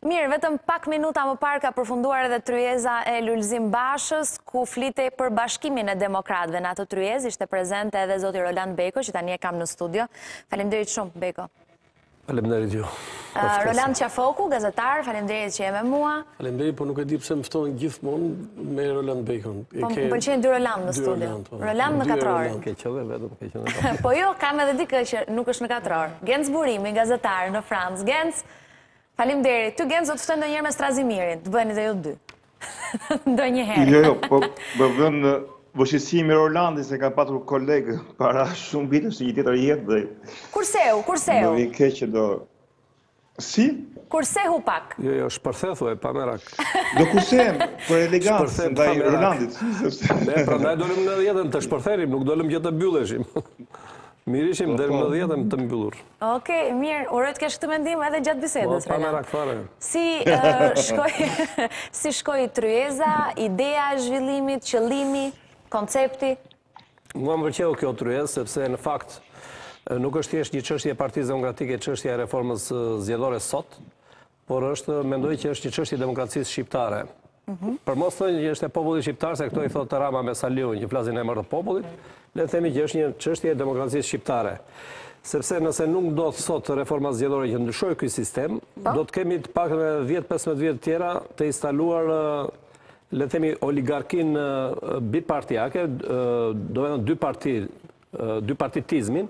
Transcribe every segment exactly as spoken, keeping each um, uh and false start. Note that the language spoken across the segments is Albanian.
Mirë, vetëm pak minuta më parë ka përfunduar edhe tryeza e Lulzim Bashës, ku flitej për bashkimin e demokratëve. Në atë tryezë ishte prezente edhe zoti Roland Beko, që tani e kam në studio. Faleminderit shumë, Beko. Faleminderit ju. Roland Qafoku, gazetar, faleminderit që je me mua. Faleminderit, po nuk e di pse më ftohen gjithmonë me Roland Bekon. Po më pëlqejnë dy Roland në studio. Roland në katër orë. Ke qenë vetëm ke qenë. Po jo, kam edhe dikë që nuk është në katër orë. Genc Burimi, gazetar në Francë. Genc, faleminderit. Ty Genc do të ftojmë ndonjëherë me Strazimirin, të bëheni edhe ju dy. Ndonjëherë. Jo, jo, po më vjen vështirësimi i Rolandit se ka patur kolegë para shumë vitësh në një tjetër jetë dhe Kurseu, kurseu. Do i keq që do Si? Kursehu pak. Jo, jo, shpërthethu e pa merak. Do kursehem për elegancë ndaj Rolandit. Ne, prandaj dolim në jetën të shpërtherim, nuk dolim që të mbylleshim. Mirishim deri në dhjetën të mbyllur. Okej, mirë, uroj të kesh këtë mendim edhe gjatë bisedës. Po, pa merak fare. Si shkoi si shkoi tryeza, ideja e zhvillimit, qëllimi, koncepti? Mua më pëlqeu kjo tryezë sepse në fakt nuk është thjesht një çështje e Partisë Demokratike, çështja e reformës zgjedhore sot, por është, mendoj që është një çështje e demokracisë shqiptare. Për mos thënë që është e popullit shqiptar, se këto i thotë Rama me Saliun, që flasin emër të popullit, le të themi që është një çështje e demokracisë shqiptare. Sepse nëse nuk do të sot reforma zgjedhore që ndryshojë ky sistem, do të kemi të paktën dhjetë pesëmbëdhjetë vjet tjera të instaluar, le të themi, oligarkinë bipartiake, do të thënë dy parti, dy partitizmin,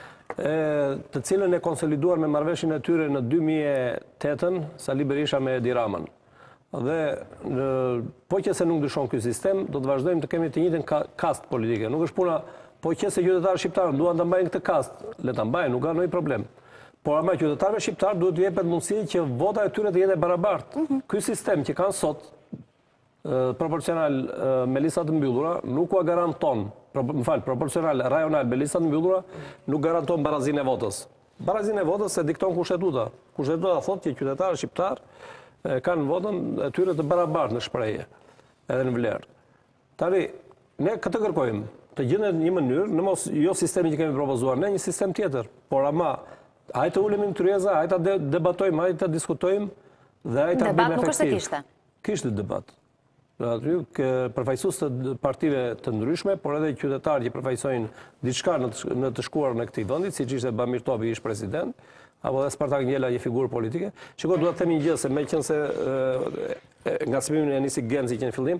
të cilën e konsoliduar me marrëveshjen e tyre në dy mijë e tetë, Sali Berisha me Edi Ramën. Dhe po që se nuk ndryshon ky sistem, do të vazhdojmë të kemi të njëjtën kast politike. Nuk është puna, po që se qytetarët shqiptarë duan të mbajnë këtë kast, le ta mbajnë, nuk ka ndonjë problem. Por ama qytetarëve shqiptarë duhet t'u jepet mundësi që vota e tyre të jetë e barabartë. Ky sistem që kanë sot proporcional me lista të mbyllura nuk u garanton, më fal, proporcional rajonal me lista të mbyllura nuk garanton barazinë e votës. Barazinë e votës e dikton kushtetuta. Kushtetuta thotë që qytetarët shqiptarë kanë votën e tyre të barabartë në shprehje, edhe në vlerë. Tani, ne këtë kërkojmë, të gjendet një mënyrë, në mos jo sistemi që kemi propozuar, ne një sistem tjetër, por ama hajtë ulemi në tryeza, hajtë të debatojmë, hajtë të diskutojmë dhe hajtë të bëjmë efektiv. Debat nuk është se kishte. Kishte debat. Aty përfaqësues të partive të ndryshme, por edhe qytetarë që përfaqësojnë diçka në të shkuarën e këtij vendi, siç ishte Bamir Topi, ish president, apo dhe Spartak Njela, një figurë politike. Shikoj, duhet të them një gjë, se meqense ngacmimin e nisi Genci që në fillim,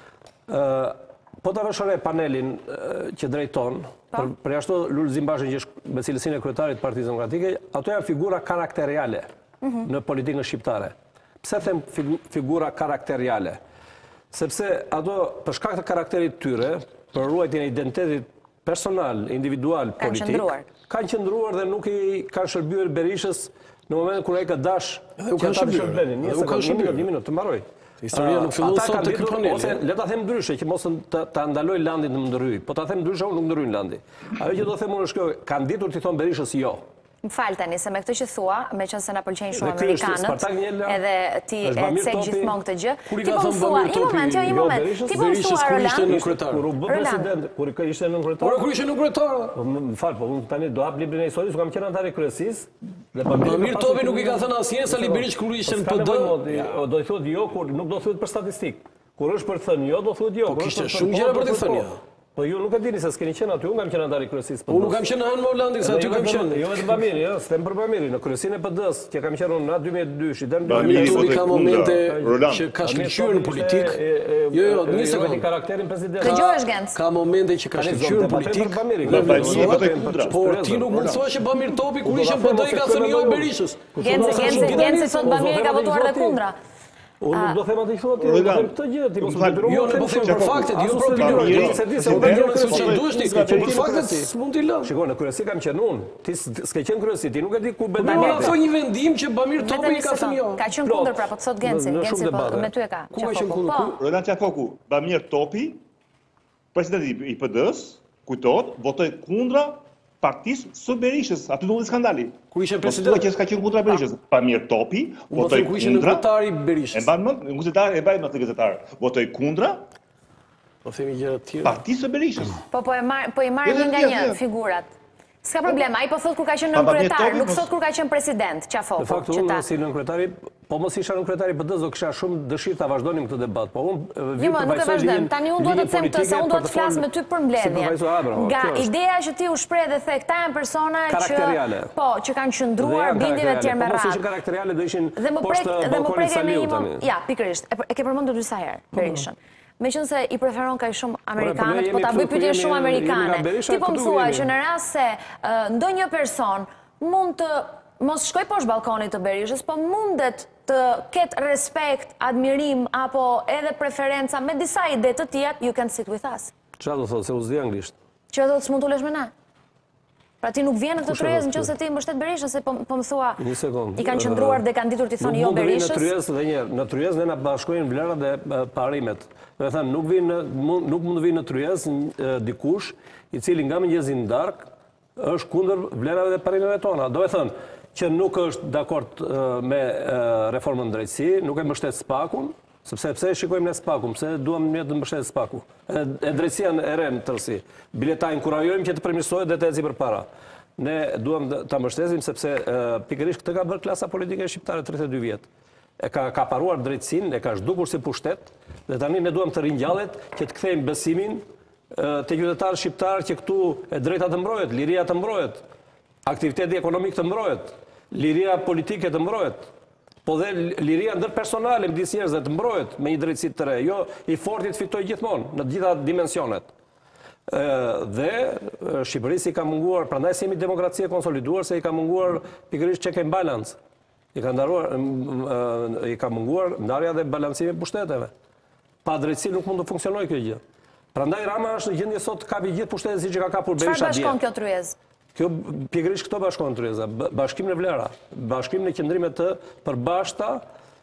po ta vëshore panelin që drejton, përjashto Lulzim Bashën, që është me cilësinë e kryetarit të Partisë Demokratike, ato janë figura karakteriale në politikën shqiptare. Pse them figura karakteriale? Sepse ato, për shkak të karakterit tyre, për ruajtjen e identitetit personal, individual, politik, kanë qëndruar dhe nuk i kanë shërbyer Berishës në momentin kur ai ka dash që ata të shërbenin. Një sekondë, një minutë, të mbaroj. Historia nuk fillon sot te ky panel. Ose le ta them ndryshe, që mos ta ndaloj Landin në ndryj, po ta them ndryshe, unë nuk ndryjnë Landi. Ajo që do të them unë është kjo, kanë ditur t'i thonë Berishës jo. Më falë tani, se me këtë që thua, me qënë se na pëlqenjë shumë Amerikanët, edhe ti e cek gjithmonë këtë gjë, ti po më thua, një moment, jo, një moment, ti po më thua, Roland, kur u bë president, kur ishte nën kryetar. Por kur ishte nën kryetar. Më fal, po unë tani do hap librin e historisë, kam qenë antar i kryesisë. Bamir Topi nuk i ka thënë asnjë Sali Berish kur ishte në P D. Do i thotë jo, kur nuk do thuhet për statistik. Kur është për të thënë jo, do thuhet jo. Po kishte shumë gjëra për të thënë jo. Po ju nuk e dini se s'keni qenë aty, unë kam qenë antar i kryesisë. Unë nuk kam qenë në Hollandin, se aty kam qenë. Jo vetëm Bamiri, jo, s'tem për Bamiri, në kryesinë e P D-s, që kam qenë unë në dy mijë e dy, deri në Bamiri Topi ka momente që ka shkëlqyer në politikë. Jo, jo, një sekondë. Karakterin president. Dëgjohesh Genc. Ka momente që ka shkëlqyer në politikë. Por ti nuk mund të thuash që Bamir Topi kur ishte në P D i ka thënë jo Berishës. Genc, Genc, Genc thot Bamiri ka votuar dhe kundra. Unë nuk do them atë që thotë, do them këtë gjë, ti mos më detyrosh. Jo, ne po them për faktet, jo për opinionin. Se di se do të thonë se duhesh ti, po për faktet s'mund t'i lë. Shikoj, në kryesi kam qenë unë. Ti s'ke qenë kryesi, ti nuk e di ku bën. Ne na thoj një vendim që Bamir Topi i ka thënë jo. Ka qenë kundër pra, po të thot Genci, Genci po me ty e ka. Ku ka qenë kundër? Roland Qafoku, Bamir Topi, presidenti i P D-s, kujtohet, votoi kundra Partisë së Berishës, aty ndodhi skandali. Kur ishte president, që s'ka qenë kundra Berishës. Bamir Topi votoi kundra. Ku ishte kryetari i Berishës. E mban mend, gazetar, e mbaj mend të gazetar. Votoi kundra. Po themi gjëra të tjera. Partisë së Berishës. Po po e marr, po i marr një nga një figurat. S'ka problem, ai po thot kur ka qenë nën kryetar, nuk thot kur ka qenë president, Qafoku. Në fakt unë si nën kryetari Po mos isha në kryetari P D S, do kisha shumë dëshirë ta vazhdonim këtë debat. Po unë vi Jo, nuk e vazhdojmë. Tani unë duhet të them këtë se unë duhet të flas me ty për mbledhjen. Nga ideja që ti u shpreh dhe the këta janë persona që po, që kanë qëndruar bindjeve të tjerë me radhë. Po mos ishin karakteriale, do ishin poshtë balkonit Saliut tani. Ja, pikërisht. E ke përmendur disa herë Berishën. Meqense i preferon kaq shumë amerikanët, po ta bëj pyetje shumë amerikane. Ti po më thua që në rast se ndonjë person mund të mos shkoj poshtë balkonit të Berishës, po mundet të ketë respekt, admirim, apo edhe preferenca me disa ide të tija, you can sit with us. Çfarë do thotë, se u zdi anglisht? Që do të s'mund t'ulesh me ne? Pra ti nuk vjen në këtë tryezë në qoftë se ti mbështet Berishën, se po më thua i kanë qëndruar dhe kanë ditur t'i thonë jo Berishës. Në tryezë dhe njerë, në tryezë ne na bashkojnë vlerat dhe parimet. Do të thënë, nuk vinë nuk mund të vinë në tryezë dikush i cili nga mëngjesi në darkë është kundër vlerave dhe parimeve tona. Do të thënë që nuk është dakord me reformën në drejtësi, nuk e mbështet SPAK-un, sepse pse shikojmë ne SPAK-un, pse duam ne të mbështetet SPAK-u. E drejtësia e re në tërësi. Biletaj inkurajojmë që të përmirësohet dhe të eci përpara. Ne duam ta mbështesim sepse pikërisht këtë ka bërë klasa politike shqiptare tridhjetë e dy vjet. E ka kaparuar drejtësinë, e ka zhdukur si pushtet, dhe tani ne duam të ringjallet që të kthejmë besimin te qytetarët shqiptarë që këtu e drejta të mbrohet, liria të mbrohet, aktiviteti ekonomik të mbrohet, liria politike të mbrohet, po dhe liria ndërpersonale midis njerëzve të mbrohet me një drejtësi të re, jo i fortit fitoj gjithmonë në të gjitha dimensionet. Dhe Shqipërisë i ka munguar, prandaj si jemi demokracie konsoliduar, se i ka munguar pikërisht check and balance. I ka ndaruar, i ka munguar ndarja dhe balancimi pushteteve. Pa drejtësi nuk mund të funksionojë kjo gjë. Prandaj Rama është në gjendje sot të kapi gjithë pushtetet siç e ka kapur Berisha dje. Çfarë bashkon kjo tryezë? Kjo pikërisht këto bashkon tryeza, bashkim në vlera, bashkim në qëndrime të përbashkëta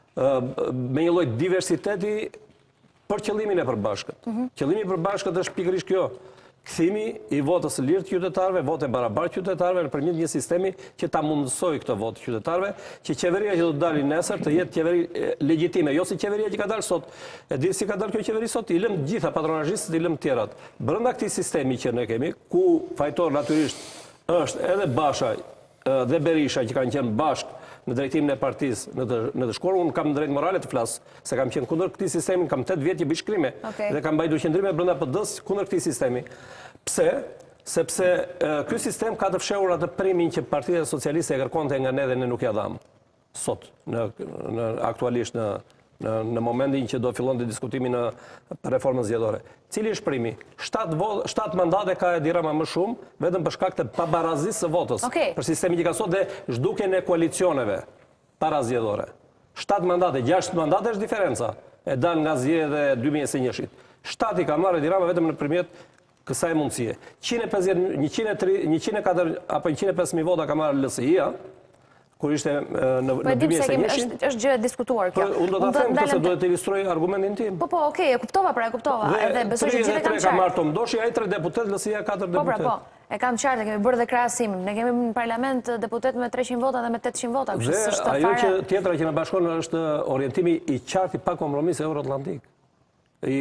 me një lloj diversiteti për qëllimin e përbashkët. Qëllimi i përbashkët është pikërisht kjo. Kthimi i votës së lirë të qytetarëve, votë e barabartë qytetarëve nëpërmjet një sistemi që ta mundësojë këtë votë qytetarëve, që qeveria që do të dalë nesër të jetë qeveri legjitime, jo si qeveria që ka dalë sot. E di si ka dalë kjo qeveri sot, i lëm gjitha patronazhistët, i lëm të tjerat. Brenda këtij sistemi që ne kemi, ku fajtor natyrisht është edhe Basha dhe Berisha që kanë qenë bashkë në drejtimin e partisë në të, në të shkuar, unë kam drejt morale të flas, se kam qenë kundër këtij sistemi, kam tetë vjet që bëj shkrime dhe kam mbajtur qendrime brenda P D-s kundër këtij sistemi. Pse? Sepse ky sistem ka të fshehur atë primin që Partia Socialiste e kërkonte nga ne dhe ne nuk ja dham. Sot, në, në aktualisht në Në, në momentin që do fillon të diskutimi në reformën zgjedhore. Cili është primi? shtatë mandate ka Edi Rama më shumë, vetëm për shkak të pabarazisë së votës. Okay. Për sistemin që ka sot dhe zhdukjen e koalicioneve para zgjedhore. shtatë mandate, gjashtë mandate është diferenca. E dan nga zgjedhja e dy mijë e njëjtit. shtatë i ka marrë Edi Rama vetëm nëpërmjet kësaj mundësie. njëqind e pesëdhjetë, njëqind e katër apo njëqind e pesë mijë vota ka marrë L S I-a. Kur ishte në dy mijë e njëjtin. Është gjë e diskutuar kjo. Unë do ta them këtë se do të ilustroj argumentin tim. Po po, okay, e kuptova, pra e kuptova. Edhe besoj që gjithë e kanë qartë. Ka marrë Tom Doshi, ai tre deputet, L S I-a katër deputet. Po pra, po. E kam qartë, kemi bërë dhe krahasim. Ne kemi në parlament deputet me treqind vota dhe me tetëqind vota, kështu që është fare. Ajo që tjetra që na bashkon është orientimi i qartë i pa kompromis euroatlantik. I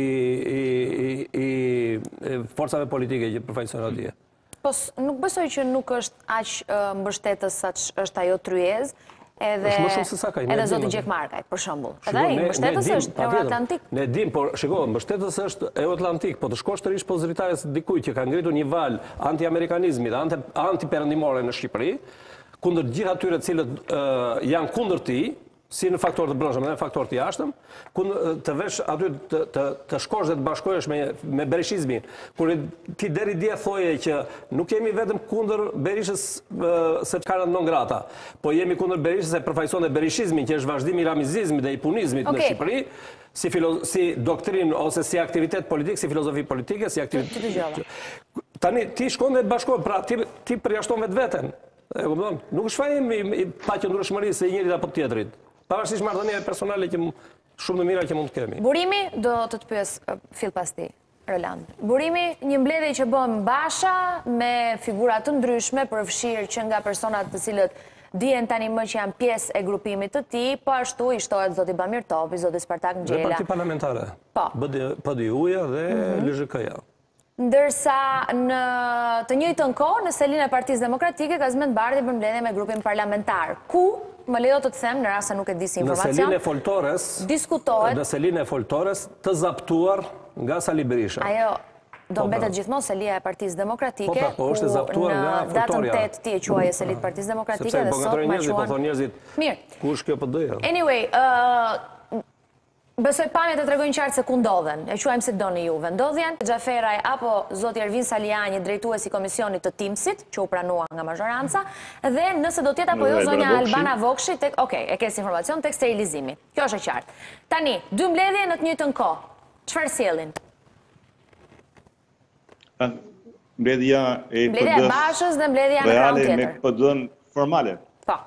i i forcave politike që përfaqësojnë atje. Po nuk besoj që nuk është aq mbështetës sa është ajo tryezë, edhe edhe zoti Gjekmarkaj, për shembull. Edhe ai mbështetës është euroatlantik. Ne dim, por shikoj, mbështetës është euroatlantik, po të shkosh të rish pozitares dikujt që ka ngritur një val anti-amerikanizmit, anti-perëndimore në Shqipëri, kundër gjithë atyre të cilët janë kundër tij, si në faktor të brendshëm dhe në faktor të jashtëm, ku të vesh aty të, të, të shkosh dhe të bashkohesh me, me berishizmin, kur ti deri dje thoje që nuk jemi vetëm kundër Berishës se kanë non grata, po jemi kundër Berishës se përfaqëson dhe berishizmin, që është vazhdimi i ramizizmit dhe i punizmit okay. në Shqipëri, si, filo, si doktrin ose si aktivitet politik, si filozofi politike, si aktivitet... Tani, ti shkon dhe bashkohet, pra ti, ti përjashton vetë veten. Nuk është fajim i, i paqëndrueshmëri se i njërit apo tjetrit. Pavarësisht marrëdhënieve personale që shumë të mira që mund të kemi. Burimi, do të të pyes fill pas ti, Roland. Burimi, një mbledhje që bën Basha me figura të ndryshme, përfshirë që nga personat të cilët dihen tani më që janë pjesë e grupimit të tij, po ashtu i shtohet zoti Bamir Topi, zoti Spartak Ngjela. Dhe parti parlamentare. Po. P D U-ja dhe L Z K-ja. Ndërsa në të njëjtën kohë në selin e Partisë Demokratike ka zmendur bardhje për mbledhje me grupin parlamentar, ku më lejo të të them, në rast se nuk e di si informacion. Në Selinë e Foltores, diskutohet. Në Selinë e Foltores të zaptuar nga Sali Berisha. Ajo do mbetet gjithmonë selia e Partisë Demokratike, po, është zaptuar nga në datën Foltoria. tetë ti e quaje selit Partisë Demokratike Sepse dhe po sot gatrojnë ma njerëzit, po thonë quan. njerëzit, Mirë. kush kjo po doja? Anyway, ë besoj pamjet e tregojnë qartë se ku ndodhen. E quajmë si doni juve. Ndodhjen Xhaferaj apo zoti Ervin Saliani, drejtuesi i komisionit të Timsit, që u pranua nga mazhoranca, dhe nëse do tjetë apo jo zonja Albana Vokshi, tek, okej, e kes informacion, tek sterilizimi. Kjo është e qartë. Tani, dy mbledhje në të njëjtën kohë. Çfarë sjellin? Mbledhja e Mbledhja e Bashës dhe mbledhja në krahun tjetër. Me P D-n formale. Po.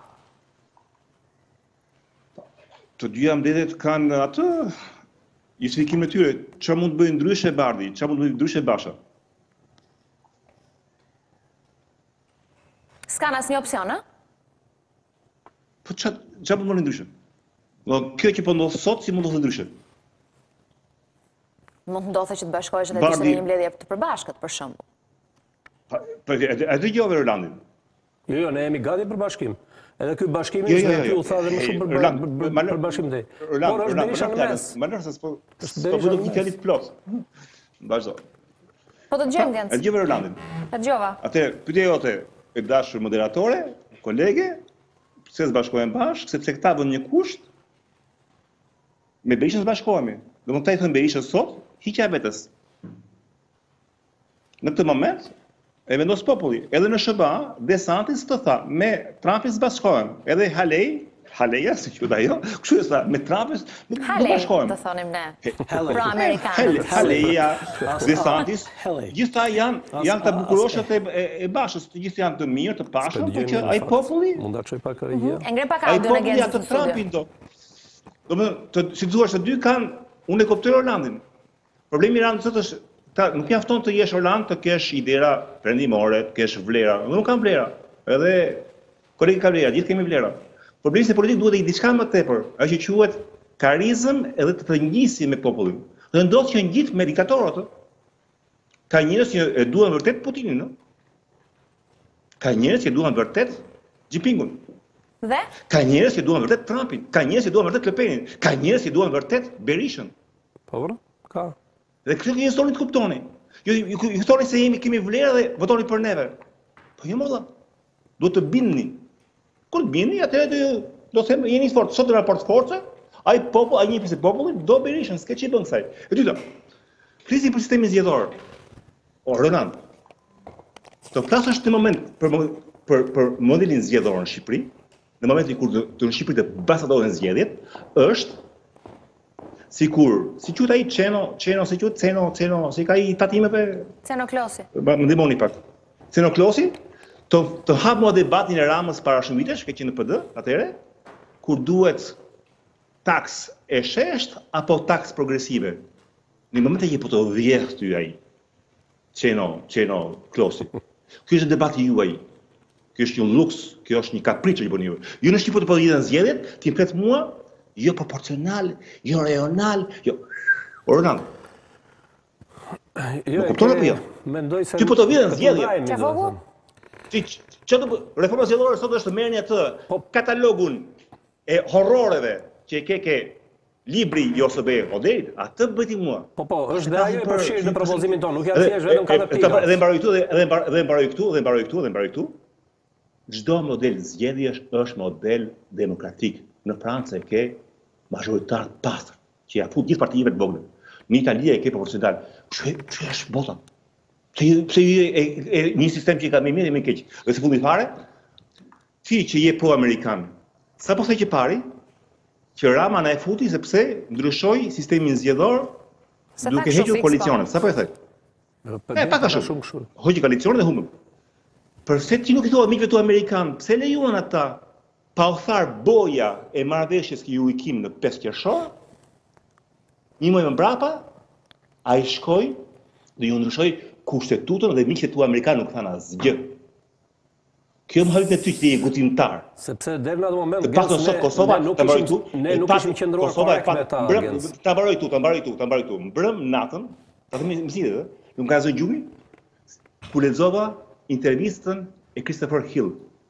Të dyja mbledhjet kanë atë justifikimin e tyre. Çfarë mund të bëjë ndryshe Bardhi, çfarë mund të bëjë ndryshe Basha? S'kan asnjë opsion, ë? Po çfarë çfarë mund të bëjë ndryshe? Do kjo që po ndodh sot si mund të ndodhë ndryshe? Mund të ndodhte që të bashkohesh dhe të ishte një mbledhje të përbashkët, për shembull. Po e dëgjove Erlandin. Jo, jo, ne jemi gati për bashkim. Edhe ky bashkimi është vetë u tha dhe më shumë për bashkim te. Por është Berisha në mes. Më lër se s'po s'po do të fjalë plot. Vazhdo. Po të dëgjojmë Genc. E dëgjova Erlandin. E dëgjova. Atëherë, pyetja jote e dashur moderatore, kolege, pse s'bashkohen bashkë, sepse këta bën një kusht me Berishën s'bashkohemi. Domethënë ta i thon Berisha sot, hiqja e vetes. Në këtë moment e vendos populli. Edhe në S B A, DeSantis të tha, me Trumpin s'bashkohem. Edhe Halej, Haleja, si quhet ajo, kështu e tha, me Trumpin nuk do bashkohem. Halej, të thonim ne. Pra amerikanët. Haleja, DeSantis, gjithta janë janë të bukuroshat e Bashës, të gjithë janë të mirë, të pashëm, por që ai populli mund ta çoj pak regjia. E ngre pak audion e Genc të Trumpin do. Domethënë, si thua se dy kanë, unë e kuptoj Orlandin. Problemi i Orlandit sot është ta, nuk mjafton të jesh Orland të kesh idera perëndimore, të kesh vlera. Unë nuk kam vlera. Edhe kolegi ka vlera, gjithë kemi vlera. Problemi se politik duhet të diçka më tepër, ajo që quhet karizëm edhe të të ngjisi me popullin. Dhe ndodh që ngjit me diktatorët. Ka njerëz që e duan vërtet Putinin, ë? Ka njerëz që duan vërtet Xi Jinpingun. Dhe? Ka njerëz që duan vërtet Trumpin, ka njerëz që duan vërtet Le Penin, ka njerëz që duan vërtet Berishën. Po, ka. Dhe këtë një histori të kuptoni. Ju ju thoni se jemi kemi vlerë dhe votoni për neve. Po jo molla. Duhet të bindni. Kur bindni, atëherë do do them jeni fort, sot do raport force, ai popull, ai një pjesë e popullit do Berishën, s'ka ç'i bën kësaj. E dyta. Krizi për sistemin zgjedhor. O Ronald. Të flasësh në moment për për për modelin zgjedhor në Shqipëri, në momentin kur të në Shqipëri të basadohen zgjedhjet, është sikur, si quhet ai Çeno, Çeno, si quhet Ceno, Ceno, si ka i tatimeve? Ceno Klosi. Më ndihmoni pak. Ceno Klosi, të të hap mua debatin e Ramës para shumë vitesh, ka qenë në P D, atëherë, kur duhet taks e shesht apo taks progresive. Në momentin që po të vjedh ty ai. Çeno, Çeno Klosi. Ky është debati juaj. Ky është një luks, kjo është një kapriç që bëni ju. Ju në Shqipëri po të lidhen zgjedhjet, ti më flet mua jo proporcional, jo rajonal, jo. Organ. Jo, kupton apo jo? Mendoj se ti po të vjen zgjedhje. Çfarë? Ti çfarë reforma zgjedhore sot është merrni atë katalogun e horroreve që e ke ke libri Jo S B Oderit, atë bëti mua. Po po, është dhe ajo e përfshirë në propozimin tonë, nuk janë thjesht vetëm katër pika. Dhe mbaroj këtu dhe dhe mbaroj këtu dhe mbaroj këtu dhe mbaroj këtu. Çdo model zgjedhjesh është model demokratik. Në Francë e ke majoritar të pastër, që ja fut gjithë partive të vogla. Në Itali e ke proporcional. Çe është bota? Pse e një sistem që ka më mirë dhe më keq. Dhe së fundi fare, ti që je pro-amerikan, sa po thej që pari, që Rama na e futi sepse ndryshoi sistemin zgjedhor duke hequr koalicionet. Sa po e thej? E pak a shumë kështu. Hoqi koalicionet dhe humbëm. Përse ti nuk i thua mikëve tu amerikan, pse lejuan ata pa u thar boja e marrëveshjes që ju i kim në pesë qershor, një muaj më mbrapa, ai shkoi dhe ju ndryshoi kushtetutën dhe miqtë tu amerikanë nuk thanë asgjë. Kjo më hajt në ty që ti je gutimtar. Sepse deri në atë moment të paktën sot Kosova nuk ishim ne nuk ishim qendruar korrekt me ta. Ta mbaroj tu, ta mbaroj tu, ta mbaroj tu. Mbrëm natën, ta themi mësitë, nuk ka zë gjumi. Ku lexova intervistën e Christopher Hill.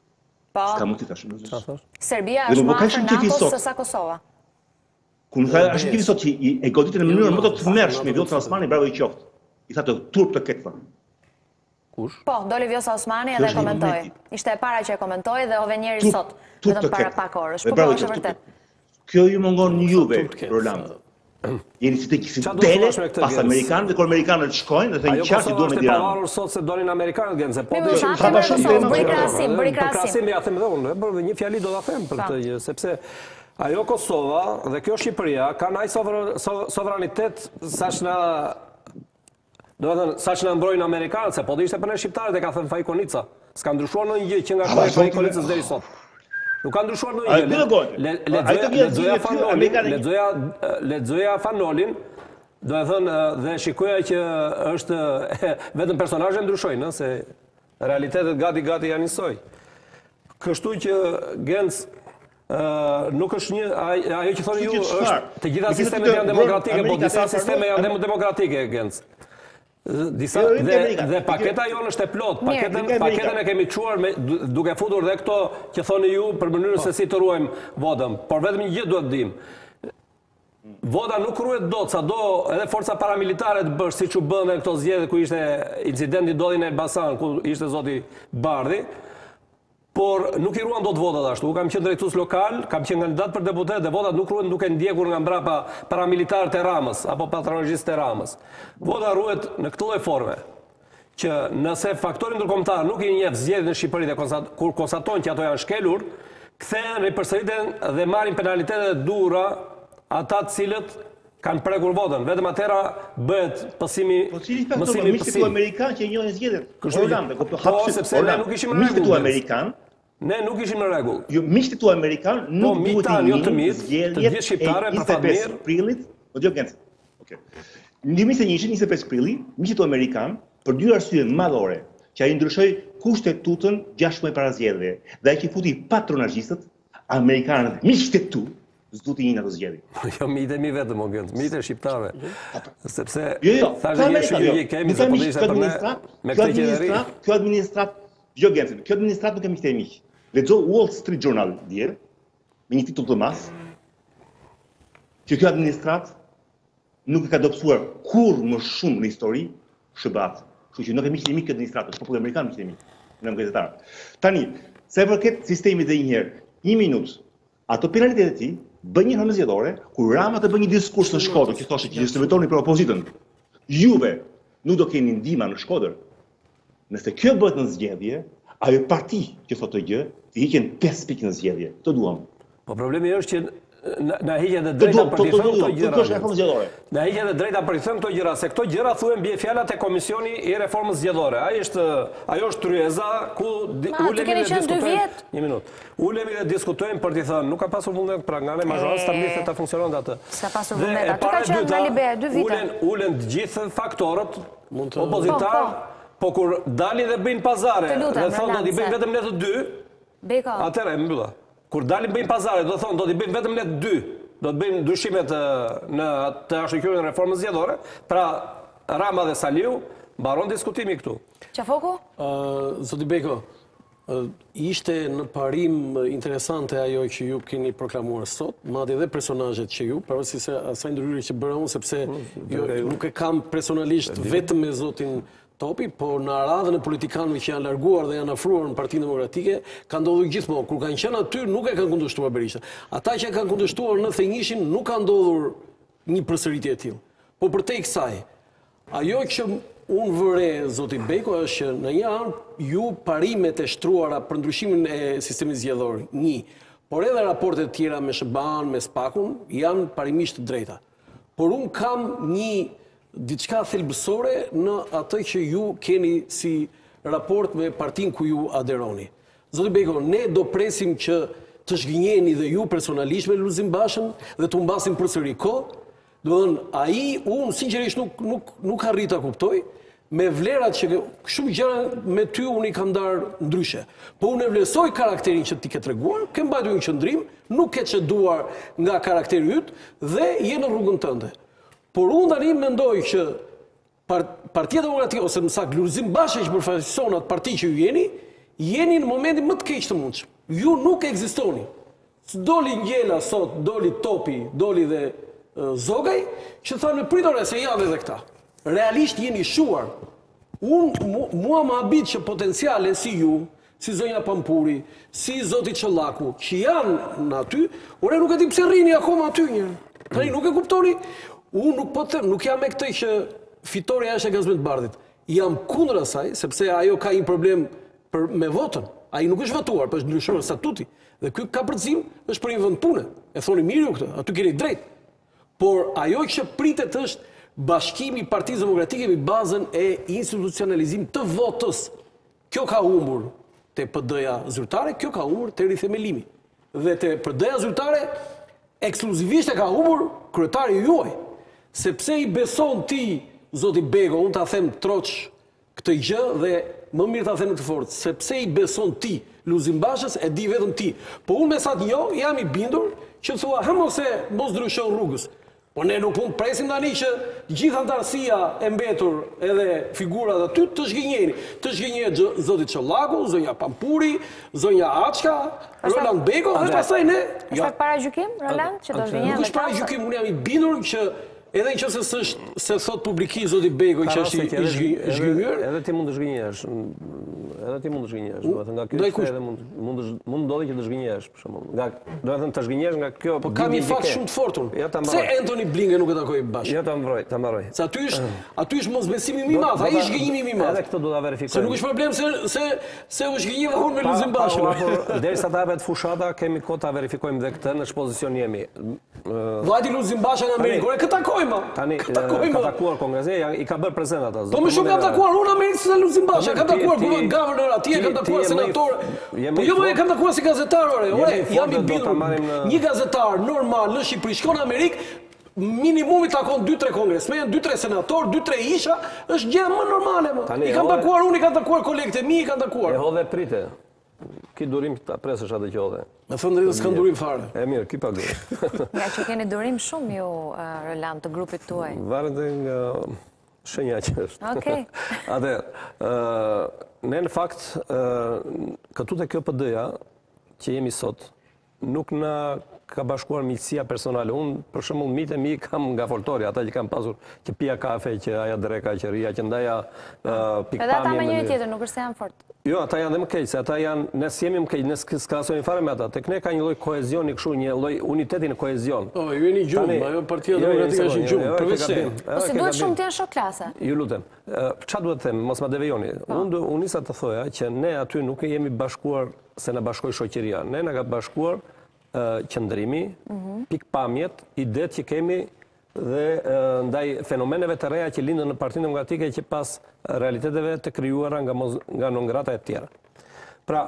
S'ka mund të thash. Serbia është më afër NATO-s se sa Kosova. Kur më tha, është një sot që e goditën në mënyrë më të tmerrshme Vjosa Osmani, bravo i qoftë. I tha të turp të ketë thënë. Kush? Po, doli Vjosa Osmani edhe komentoi. Ishte e para që e komentoi dhe ove njeri sot, vetëm para pak orësh. Po, po, është vërtet. Kjo ju mungon një juve, Roland. Jeni si të kisin tele, pas Amerikanët, dhe kur Amerikanët shkojnë, dhe thënë qartë që duhet me Tiranë. Ajo Kosova është e pavarur sot se donin Amerikanët gjenë, se po dhe bëri krahasim, bëri krahasim. Krahasim ja them edhe unë, një fjali do ta them për të gjë, sepse ajo Kosova dhe kjo Shqipëria kanë ai sovranitet saç na do të thënë saç na mbrojnë Amerikanët, se po do ishte për ne shqiptarët e ka thënë Fajkonica. S'ka ndryshuar ndonjë gjë që nga kohë Fajkonicës deri sot. Nuk ka ndryshuar ndonjë gjë. Lexoja Fanolin, do të thënë dhe shikoja që është vetëm personazhe ndryshojnë, se realitetet gati gati janë njësoj. Kështu që Genc nuk është një ajo që thonë ju është të gjitha sistemet janë demokratike, po disa sisteme janë demokratike, Genc. Dhe paketa jonë është e plot, paketën e kemi quar duke futur dhe këto që thoni ju për mënyrën se si të ruajmë votën, por vetëm një gjë duhet dim. Vota nuk ruhet dot, sa do edhe forca paramilitare të bësh siç u bën këto zgjedhje ku ishte incidenti ndodhi në Elbasan, ku ishte zoti Bardhi, por nuk i ruan dot votat ashtu. U kam qenë drejtues lokal, kam qenë kandidat për deputet dhe votat nuk ruhen duke ndjekur nga mbrapa paramilitarët e Ramës apo patronazhistët e Ramës. Vota ruhet në këtë lloj forme që nëse faktori ndërkombëtar nuk i njeh zgjedhjen në Shqipëri dhe kur konstatojnë që ato janë shkelur, kthehen ripërsëriten dhe marrin penalitete të duhura ata të cilët kanë prekur votën. Vetëm atëra bëhet pësimi mësimi pësim. Po cili amerikan që njohin zgjedhjet. Orlando, po sepse ne nuk ishim në rregull. Amerikan Ne nuk ishim në rregull. Jo, miqtë tuaj amerikan nuk duhet të jo të mirë, të gjithë shqiptarë për fat mirë. Prillit, po jo Genc. Okej. Në dy mijë e njëzet, njëzet e pesë prilli, miqtë tuaj amerikan për dy arsye madhore, që ai ndryshoi kushtetutën gjashtë muaj para zgjedhjeve, dhe ai që futi patronazhistët, amerikanët, miqtë tu, s'duhet të njëjnë ato zgjedhje. Jo, miqtë mi vetëm o Genc, miqtë shqiptarëve. Sepse thashë një shqyrje kemi se po ishte për ne me këtë qeveri. Kjo administrat, jo Genc, kjo administrat nuk e miqtë e miq. Lexo Wall Street Journal djerë, me një titull të mas, që kjo administrat nuk e ka dobësuar kur më shumë në histori shëbat. Kështu që nuk e miqtë e miq këtë administratës, populli amerikan miqtë e miq, në gazetar. Tani, sa e përket sistemit dhe një herë, një minutë, ato penalitetet e tij bën një hënë zgjedhore, kur Rama të bën një diskurs në Shkodër, që thoshte që ju vetoni për opozitën. Juve nuk do keni ndihmë në Shkodër. Nëse kjo bëhet në zgjedhje, ajo parti që thotë të gjë, të hiqen pesë pikë në zgjedhje. Të duam. Po problemi është që na hiqen dhe drejta për të thënë këto gjëra. Na hiqen dhe drejta për të thënë këto gjëra, se këto gjëra thuhen bie fjalat e Komisioni i Reformës Zgjedhore. Ai është ajo është tryeza ku ulemi dhe diskutojmë. Një minutë. Ulemi dhe diskutojmë për të thënë, nuk ka pasur vullnet pra nga ne mazhorancë stabilitet ta funksionon atë. S'ka pasur vullnet. Aty ka qenë nga Libe dy vite. Ulen ulen të gjithë faktorët opozitar. Po kur dalin dhe bëjnë pazare, dhe thonë do t'i bëjnë vetëm ne të dy, atëre e mbylla. Kur dalin bëjnë pazare, do thonë do t'i bëjnë vetëm ne të dy, do të bëjnë ndryshimet në të ashtë reformës zgjedhore, pra Rama dhe Saliu, mbaron diskutimi këtu. Qafoku? Zoti Beko, ishte në parim interesante ajo që ju keni proklamuar sot, madje dhe personazhet që ju, pavarësisht se asaj ndryrë që bëra unë, sepse nuk e kam personalisht vetëm me zotin Topi, po në radhën e politikanëve që janë larguar dhe janë afruar në Partinë Demokratike, ka ndodhur gjithmonë. Kur kanë qenë aty, nuk e kanë kundërshtuar Berisha. Ata që kanë kundërshtuar në thënjishin, nuk ka ndodhur një përsëritje e tillë. Po përtej kësaj, ajo që unë vëre, zoti Beko, është që në një anë ju parimet e shtruara për ndryshimin e sistemit zgjedhor, një, por edhe raportet e tjera me S B A-n, me SPAK-un, janë parimisht të drejta. Por unë kam një diçka thelbësore në atë që ju keni si raport me partinë ku ju aderoni. Zoti Beko, ne do presim që të shgënjeni dhe ju personalisht me Lulzim Bashën dhe të humbasim përsëri kohë. Do të thënë, ai unë sinqerisht nuk nuk nuk arrit ta kuptoj me vlerat që shumë gjëra me ty unë i kam ndarë ndryshe. Po unë e vlerësoj karakterin që ti ke treguar, ke mbajtur një qëndrim, nuk ke çeduar nga karakteri yt dhe je në rrugën tënde. Por unë tani mendoj që Partia Demokratike, ose më saktë Lulzim Basha që përfaqëson atë parti që ju jeni, jeni në momentin më të keq të mundshëm. Ju nuk ekzistoni. Doli Ngjela sot, doli Topi, doli dhe uh, Zogaj, që thanë pritore se janë edhe këta. Realisht jeni shuar. Unë, mu, mua më habit që potenciale si ju, si zonja Pampuri, si zoti Çollaku, që janë në aty, ore nuk e di pse rrini akoma aty një. Tani nuk e kuptoni, unë nuk po them, nuk jam me këtë që fitoria është e Gazmend Bardhit. Jam kundër asaj, sepse ajo ka një problem për, me votën. Ai nuk është votuar, për është ndryshuar statuti. Dhe ky kapërcim është për një vend pune. E thoni mirë ju këtë, aty keni drejt. Por ajo që pritet është bashkimi i Partisë Demokratike mbi bazën e institucionalizim të votës. Kjo ka humbur te P D-ja zyrtare, kjo ka humbur te rithemelimi. Dhe te P D-ja zyrtare ekskluzivisht e ka humbur kryetari juaj. Sepse i beson ti, zoti Bego, unë ta them troç këtë gjë dhe më mirë ta them në të fortë, sepse i beson ti Lulzim Bashës, e di vetëm ti. Po unë me sa të njoh, jam i bindur që thua, ha mos e mos ndryshon rrugës. Po ne nuk mund presim tani që gjithë antarësia e mbetur edhe figurat aty të zhgënjeni. Të zhgënjej zoti Çollaku, zonja Pampuri, zonja Açka, Roland Bego, dhe pastaj ne. Është paragjykim, Roland, që do zhgënjej. Nuk është paragjykim, unë jam i bindur që edhe nëse s'është se thot publiki zoti Bego që është i zhgënjur, edhe ti mund të zhgënjesh. Edhe ti mund të zhgënjesh, do të thënë nga kjo edhe mund mund mund ndodhi që të zhgënjesh për shembull. Nga do të thënë të zhgënjesh nga kjo. Po kam një fakt shumë të fortun. Pse Anthony Blinken nuk e takoi bashkë? Jo ta mbroj, ta mbaroj. Se aty është aty është mosbesimi më i madh, ai është zhgënjimi më i madh. Edhe këtë do ta verifikojmë. Se nuk është problem se se se u zhgënjeva unë me Lulzim Bashën. Derisa ta hapet fushata, kemi kohë ta verifikojmë edhe këtë në ç'pozicion jemi. Vllajti Lulzim Basha në Amerikë, ore këtë takojmë. Tani ka takuar kongresi, i ka bërë prezant ata. Po më shumë kam takuar unë Amerikë se Lulzim Basha, kam takuar governor atje, kam takuar senator. Po jo më kam takuar si gazetar, ore, ore, jam i bindur. Një gazetar normal në Shqipëri shkon në Amerikë, minimumi takon dy tre kongresmen, dy tre senator, dy tre isha, është gjë më normale më. I kam takuar unë, i kam takuar kolegët e mi, i kam takuar. E hodhe prite. Ki durim ta presësh atë që hodhe. Me thënë drejtë s'kam durim fare. E mirë, ki pa durim. Nga që keni durim shumë ju, Roland, të grupit tuaj. Varet nga shenja që është. Okej. Atë, ne në fakt, këtu te kjo P D-ja që jemi sot, nuk na ka bashkuar miqësia personale. Unë, për shembull, mitë e mi kam nga foltori, ata që kam pasur, që pija kafe, që aja dreka, që ria, që ndaja pikpamje. Edhe ata me njëri tjetër, nuk është se janë fort. Jo, ata janë dhe më keq, se ata janë, ne s'jemi më keq, ne s'krahasojmë fare me ata. Tek ne ka një lloj kohezioni kështu, një lloj uniteti në kohezion. Oh, ju jeni gjumë, ajo Partia Demokratike është një gjumë, përveç se. Po si duhet shumë të jenë shok klase? Ju lutem. Çfarë duhet të them, mos ma devijoni. Unë unë nisa të thoja që ne aty nuk jemi bashkuar se na bashkoi shoqëria. Ne na ka bashkuar qëndrimi, pikpamjet, idetë që kemi dhe ndaj fenomeneve të reja që lindën në Partinë Demokratike që pas realiteteve të krijuara nga nga non grata e tjera. Pra,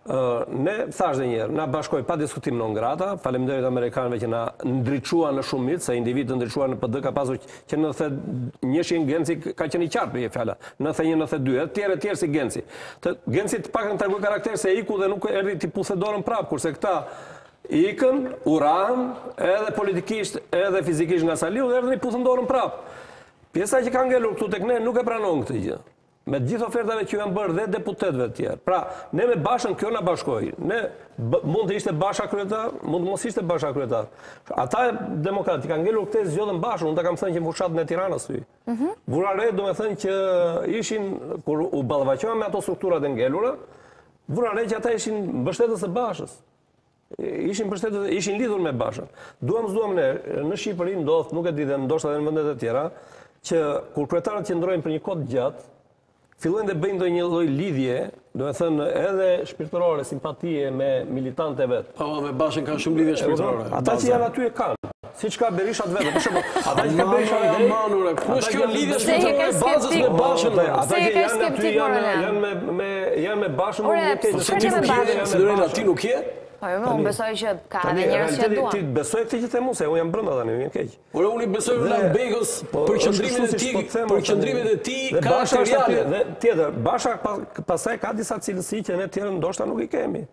ne thash dhe njerë, na bashkoj pa diskutim non grata, faleminderit amerikanëve që na ndriçuan në shumë mitë, se individ të ndriçuar në P D ka pasur që nëntëdhjetë njëshin Genci ka qenë i qartë për një fjala, nëntëdhjetë një nëntëdhjetë dy, edhe tjerë tjerë si Genci. Genci të pakën të tregoi karakter se iku dhe nuk erdhi t'i puthe dorën prapë, kurse këta ikën, urahen, edhe politikisht, edhe fizikisht nga saliu, dhe erdhën i puthën dorën prapë. Pjesa që ka ngelur këtu tek ne nuk e pranon këtë gjë. Me gjithë ofertave që janë bërë dhe deputetëve të tjerë. Pra, ne me Bashën kjo na bashkoi. Ne mund të ishte Basha kryetar, mund të mos ishte Basha kryetar. Ata demokratë kanë ngelur këtë zgjodhën Bashën, unë ta kam thënë që fushatën e Tiranës ty. Vurare do të thënë që ishin kur u ballavaçohen me ato strukturat e ngelura, vurare që ata ishin mbështetës së Bashës. Ishin mbështetës, ishin lidhur me Bashën. Duam s'duam ne, në Shqipëri ndodh, nuk e di dhe ndoshta edhe në vendet e tjera, që kur kryetarët qëndrojnë për një kohë gjatë, fillojnë dhe bëjnë ndonjë lloj lidhje, do të thënë edhe shpirtërore, simpatie me militantët vet. Po, me Bashën kanë shumë lidhje shpirtërore. Ata që janë aty e kanë. Siç ka Berisha vetë, për shembull, ata që ka Berisha janë manure. Ku është kjo lidhje shpirtërore bazës me Bashën? Ata që janë aty janë me me janë me Bashën, nuk e ke. Sidorela ti nuk je? Po, unë besoj që ka edhe njerëz që duan. Ti besoj këtë që them unë, se unë jam brenda tani, më keq. Ora unë besoj Roland Begos për qëndrimin e tij, për qëndrimin e tij karakteriale. Dhe tjetër, Basha pastaj ka disa cilësi që ne tjerë ndoshta nuk i kemi.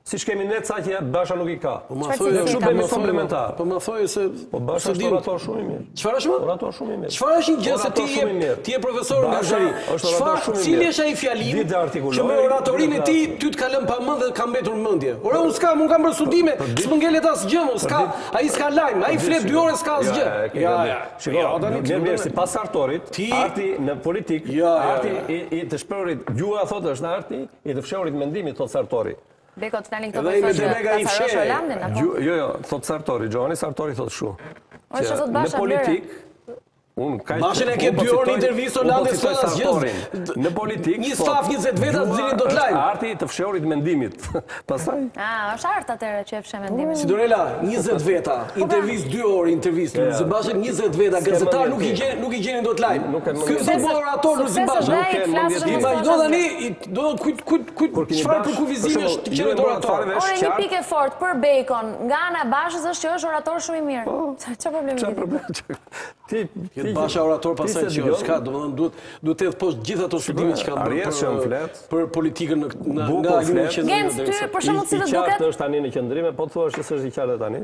Si shkemi ne ca që Basha nuk i ka. Po ma Çfarë thojë cilësi Shumë ka? bemi komplementar. Po ma thojë se Po Basha është orator shumë i mirë. Çfarë është? Orator shumë i mirë. Çfarë është një gjë se ti Orator shumë i je mirë. ti je profesor nga Basha zhëri? është orator shumë i Cili mirë. është ai fjalim Ditë artikuloj, që me oratorinë e ditë ti ty të ka lënë pa mend dhe ka mbetur në mendje? Ora unë s'kam, unë kam bërë studime, s'më ngelet asgjë, unë s'ka, ai s'ka lajm, ai flet dy orë s'ka asgjë. Ja, ja. Shiko, mirë mirë si pas artorit, Ti- arti në politik, Ja, ja, arti ja. i i të shpërit, gjua thotë është arti i të fshorit mendimit thotë Sartori. Beko, të tani këto Edhe i po me thosh Delega i ta tharosh fshe. Orlandin, apo? Gju- Jo, jo, thotë Sartori, Gjoni Sartori thotë shu. Ora, çfarë thot Në Basha, politik, unë ka Bashën e ke dy orë në intervistë Orlandit s'ka asgjë. Në politik, Një staf njëzet veta të zilin do të lajm. Arti i të fshorit mendimit. Pastaj Ah, është art atëherë që e fshe mendimin. Sidorela, njëzet veta, intervistë dy orë, intervistë, Lulzim Bashën njëzet veta, gazetar nuk i gjen, nuk i gjenin dot lajm. Nuk e Ky mendje. është po orator Lulzim Bashën. Sukses është nuk e flasësh mendje. me Imagjino mesazhe. tani, i- do kujt kujt kujt keni çfarë për Bash- kufizimi për është shembull, që ju e në morën orator. fare vesh Ore, një qartë. pikë fort për Bacon, nga ana e Bashës është që është orator shumë i mirë. Çfarë problemi Çfarë keni? problem? Ti Jetë Basha orator pasaj që jo, s'ka, domethënë duhet duhet të jetë poshtë gjithë ato studime që kanë bërë Arieshëm për, flet. për politikën në, në Bukur nga një flet. qendër Gens, ty për shembull si I të qartë duket? është tani në qendrime, po të thuash që s'është i qartë tani.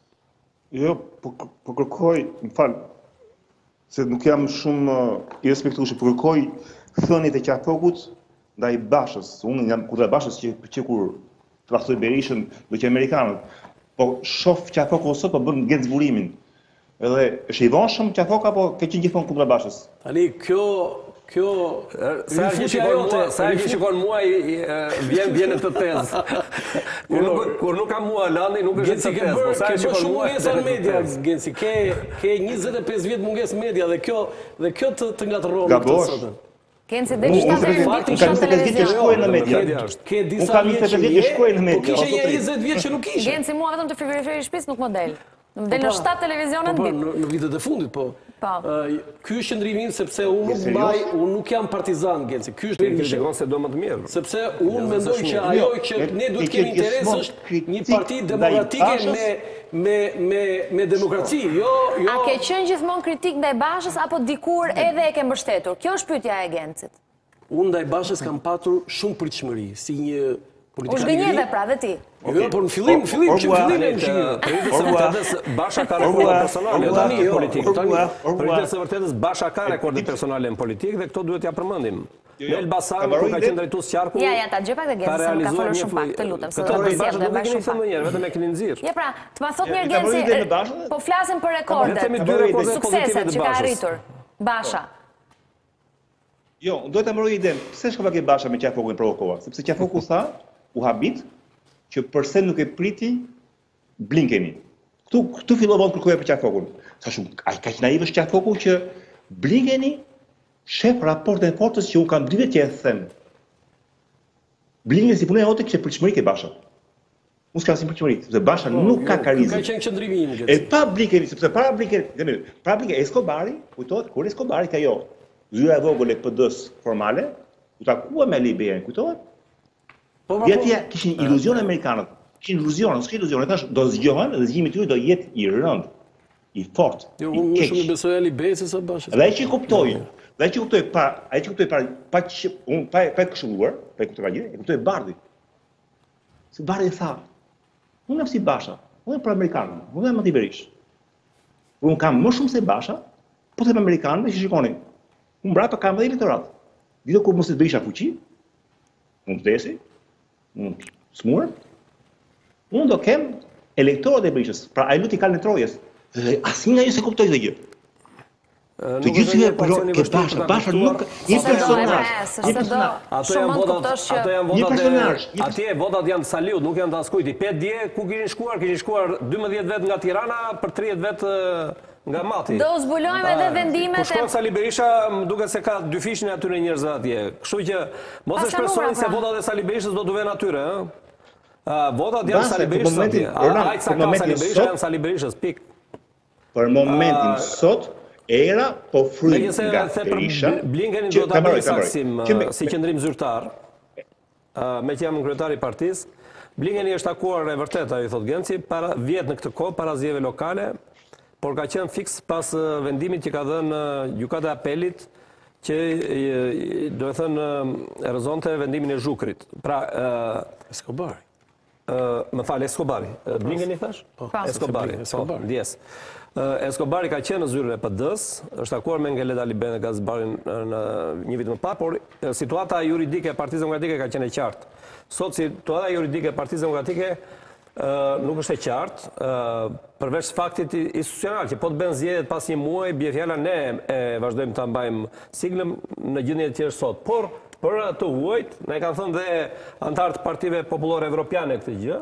Jo, po, po kërkoj, më fal, se nuk jam shumë uh, i respektueshëm, po kërkoj thëniet e Qafokut ndaj Bashës. Unë jam kundër Bashës që, që kur tradhtoi Berishën do që amerikanët. Po shoh Qafoku sot po bën gjet zburimin. Edhe është i vonshëm Qafok apo ke qenë gjithmonë kundër Bashës? Tani kjo kjo Sa herë që rifutja shikon jote, mua, sa herë që shikon mua i, i, e, vjen vjen në të tezë. Kur nuk kur nuk kam mua Landi, nuk është Genci të ke tezë. bërë Po sa ke herë bërë shikon shumë mua, mungesa në vjen në të media, tezë. Genci. Ke ke njëzet e pesë vjet mungesë media dhe kjo dhe kjo të, të ngatërron Gabosh. sotën. Genci dhe Unë- shtatë unë herë unë ditë kam shon njëzet e pesë vjet që televizion. shkruaj në media. Media është. Ke disa kam vjet njëzet e që pesë vjet që je, shkruaj në media, po kishe o, një zotri. njëzet vjet që nuk kishe. Genci mua vetëm të frigoriferi i shtëpisë nuk model. Më del në Po, shtatë televizione Po, në po, ditë. në, në vitet e fundit, po. Po. Ë, ky është qëndrimi im sepse unë nuk serios? mbaj, unë nuk jam partizan, Genci. Ky është Ti qëndrimi im. kritikon se do më të mirë. Sepse unë mendoj që ajo Jo, që e- ne duhet e të kemi ke interes gjithmonë është një kritik parti ndaj demokratike Bashës? me me me me demokraci. Jo, jo. A ke qenë gjithmonë kritik ndaj Bashës apo dikur edhe e ke mbështetur? Kjo është pyetja e Gencit. Unë ndaj Bashës kam patur shumë pritshmëri si një U politikan i zgënjeve ri. pra dhe ti. Jo, por në fillim, në fillim, që në fillim e më shihë. Pritet se vërtetës Basha ka rekorde personale Orua, tani në jo, politikë. Orua, Orua. Pritet se vërtetës Basha ka rekorde personale në politikë dhe këto duhet ja përmendim. jo, Në Elbasan, ka mbaroj kur ka ide? qenë drejtues qarku, Ja, ja, ta gjej pak dhe ka Genci, se më ka realizuar folur një shumë pak, të lutem, se Këto do me të Bashën zgjedh dhe nuk e bëj keni shumë thënë pak. ndonjëherë, vetëm e keni nxirr. Ja pra, të ma thot Ja, mirë ka bërë Genci, ide me e, Bashën? po flasim për Le rekordet, themi Ka dy bërë ide. rekorde pozitive sukseset të që ka Bashës. arritur. Basha. Jo, unë do të mbaroj idenë. Pse shkova ke Basha me Qafokun e provokova? Sepse Qafoku tha, u habit, që përse nuk e priti Blinkeni. Këtu këtu fillova të kërkoja për Qafokun. Sa shumë, ai kaq naiv është Qafoku që Blinkeni shef raportin e fortës që unë kam dy vjet që e them. Blinkeni si punë e jote kishte pritshmëri ke Basha. Unë s'kam asnjë pritshmëri, sepse Basha nuk ka Ky karizmë. ka qenë qëndrimi im, E Genci. pa Blinkeni, sepse para Blinkeni, dhe mirë, para Blinkeni Escobari, kujtohet kur Escobari ka jo, zyra e vogël e P D-s formale, u takua me Ali Bejan, kujtohet? Po, po, Dhe po. atje kishin iluzion amerikanët. Kishin iluzion, s'ka iluzion, thash do zgjohen dhe zgjimi i tyre do jetë i rënd, i fortë, Jo, i unë më shumë i keq. besoj Ali Besi se Bashës. Dhe ai që kuptoi, dhe ai që kuptoi para, ai që kuptoi para, pa që unë pa pa e këshilluar, pa e kuptoi gjithë, e kuptoi Bardhi. Se Bardhi tha, unë jam si Basha, unë jam për amerikanë, unë jam anti Berish. Unë kam më shumë se Basha, po them amerikanëve që shikoni, unë mbrapa kam edhe elektorat. Dito kur mos të Berisha fuqi, unë vdesi, unë smurë, unë do kem elektorët e Berishës, pra ai luti kalën e Trojës. Dhe asnjë nga ju se kuptoi këtë gjë. Të gjithë që ke Basha, Basha nuk një Se do e personazh, pres, një se do personazh. Ato shumë janë mund të votat, kuptosh ato që janë Një votat personazh, e një atje votat janë të Saliut, nuk janë të askujti. Pet dje ku kishin shkuar, kishin shkuar dymbëdhjetë vet nga Tirana për tridhjetë vet ë, nga Mati. do zbulojmë edhe vendimet Po e shkon Sali Berisha, më duket se ka dy fishin e aty në njerëzve atje. Kështu që mos e Pas ka shpresoni numra, se pra. votat e Sali Berishës do të vjen atyre, ë. Ah, votat janë Base, Sali për Berishës momentin, atje. Orlan, Ai sa për ka momentin Sali Berisha sot- janë Sali Berishës, pik. Për momentin sot, era po fryj Megjithëse nga the për Berisha. Blinkenin që- do ta ta mbaroj, bëj ta mbaroj. saksim Që me- ë, si qendrim zyrtar. ë, Me që jam kryetari i partisë, Blinkeni është takuar e vërtet, ai thot Genci, para vjet në këtë kohë para zgjedhjeve lokale, por ka qenë fiks pas ë, vendimit që ka dhënë ë, gjykata e apelit që ë, do të thënë ë, e rrezonte vendimin e Zhukrit. Pra, ë, Escobar. Më falë, Escobari. Blingeni thash? Escobari. Yes. Escobari ka qenë në zyrën e P D-s, është takuar me Ngeleda Liben dhe Gazbarin në një vit më parë, por situata juridike e Partisë Demokratike ka qenë e qartë. Sot situata juridike e Partisë Demokratike nuk është e qartë, përveç faktit institucional, që po të bënë zgjedhjet pas një muaj, bie fjala ne e vazhdojmë ta mbajmë siglën në gjendje të tjerë sot. Por për të huajt, ne kanë thënë dhe antarët partive popullore evropiane këtë gjë,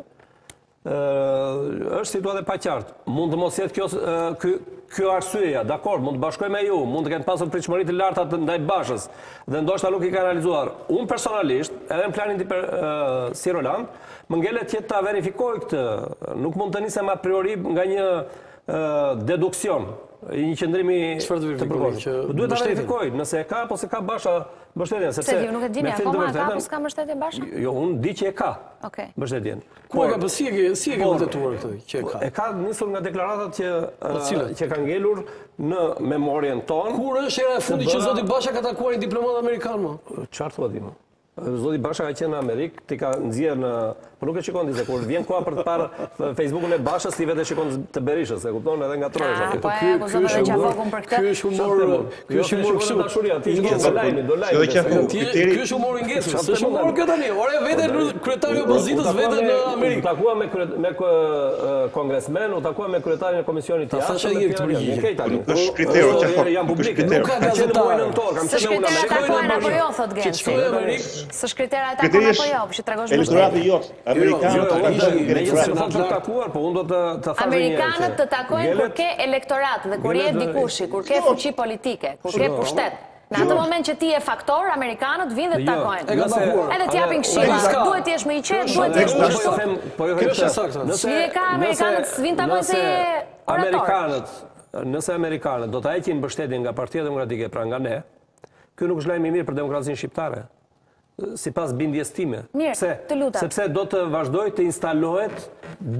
është situatë e paqartë. Mund të mos jetë kjo kjo arsyeja, dakor, mund të bashkoj me ju, mund të kenë pasur pritshmëri të larta ndaj Bashës, dhe ndoshta nuk i ka analizuar. Unë personalisht, edhe në planin uh, si Roland, më ngelet që ta verifikoj këtë. Nuk mund të nisem a priori nga një uh, deduksion, një qëndrimi të përkohshëm. Duhet ta verifikoj nëse e ka apo se ka Basha mbështetjen, sepse se ju nuk e dini akoma ka apo s'ka mbështetje Basha? Jo, unë di që e ka. Okej. Mbështetjen. Ku e ka pse si e si e ka vërtetuar këtë që e ka? E ka nisur nga deklaratat që që kanë ngelur në memorien tonë. Kur është era e fundit që zoti Basha ka takuar një diplomat amerikan më? Çfarë thua ti më? Zoti Basha ka qenë në Amerikë, ti ka nxjerrë në, po nuk e shikon ti se kur vjen koha për të parë Facebookun e Bashës, ti vetë shikon të Berishës, e kupton, edhe ngatrohesh aty. Po e akuzon edhe qafokun për këtë. Ky është humor, ky është humor kështu dashuria, ti je do lajmi, do lajmi. Ky është humor i ngecur, s'është humor këtë tani. Ore vetë kryetari i opozitës vetë në Amerikë. U takua me me kongresmen, u takua me kryetarin e komisionit të jashtë. Tash ai këtë përgjigje. Është kriteri qafok. Janë publike. Nuk ka gazetar. Kam qenë unë në Amerikë. Apo jo thot Genci. S'është kritera e takon apo jo, që tregosh më. Elektorati jot, amerikanët të takojnë elektorat të takuar, po unë do të të thashë një. Amerikanët të takojnë kur ke elektorat dhe kur je dikushi, kur ke fuqi politike, kur ke pushtet. Në atë moment që ti je faktor, amerikanët vinë dhe të takojnë. Edhe t'japin këshilla, duhet t'jesh më i qetë, duhet t'jesh më kështu. Kjo është saktë. Nëse ka amerikanët vinë takojnë se orator. Amerikanët, nëse amerikanët do të heqin mbështetjen nga Partia Demokratike, pra nga ne, ky nuk është lajm i mirë për demokracinë shqiptare. Si pas bindjes time. Mirë, të lutem. Sepse do të vazhdoj të instalohet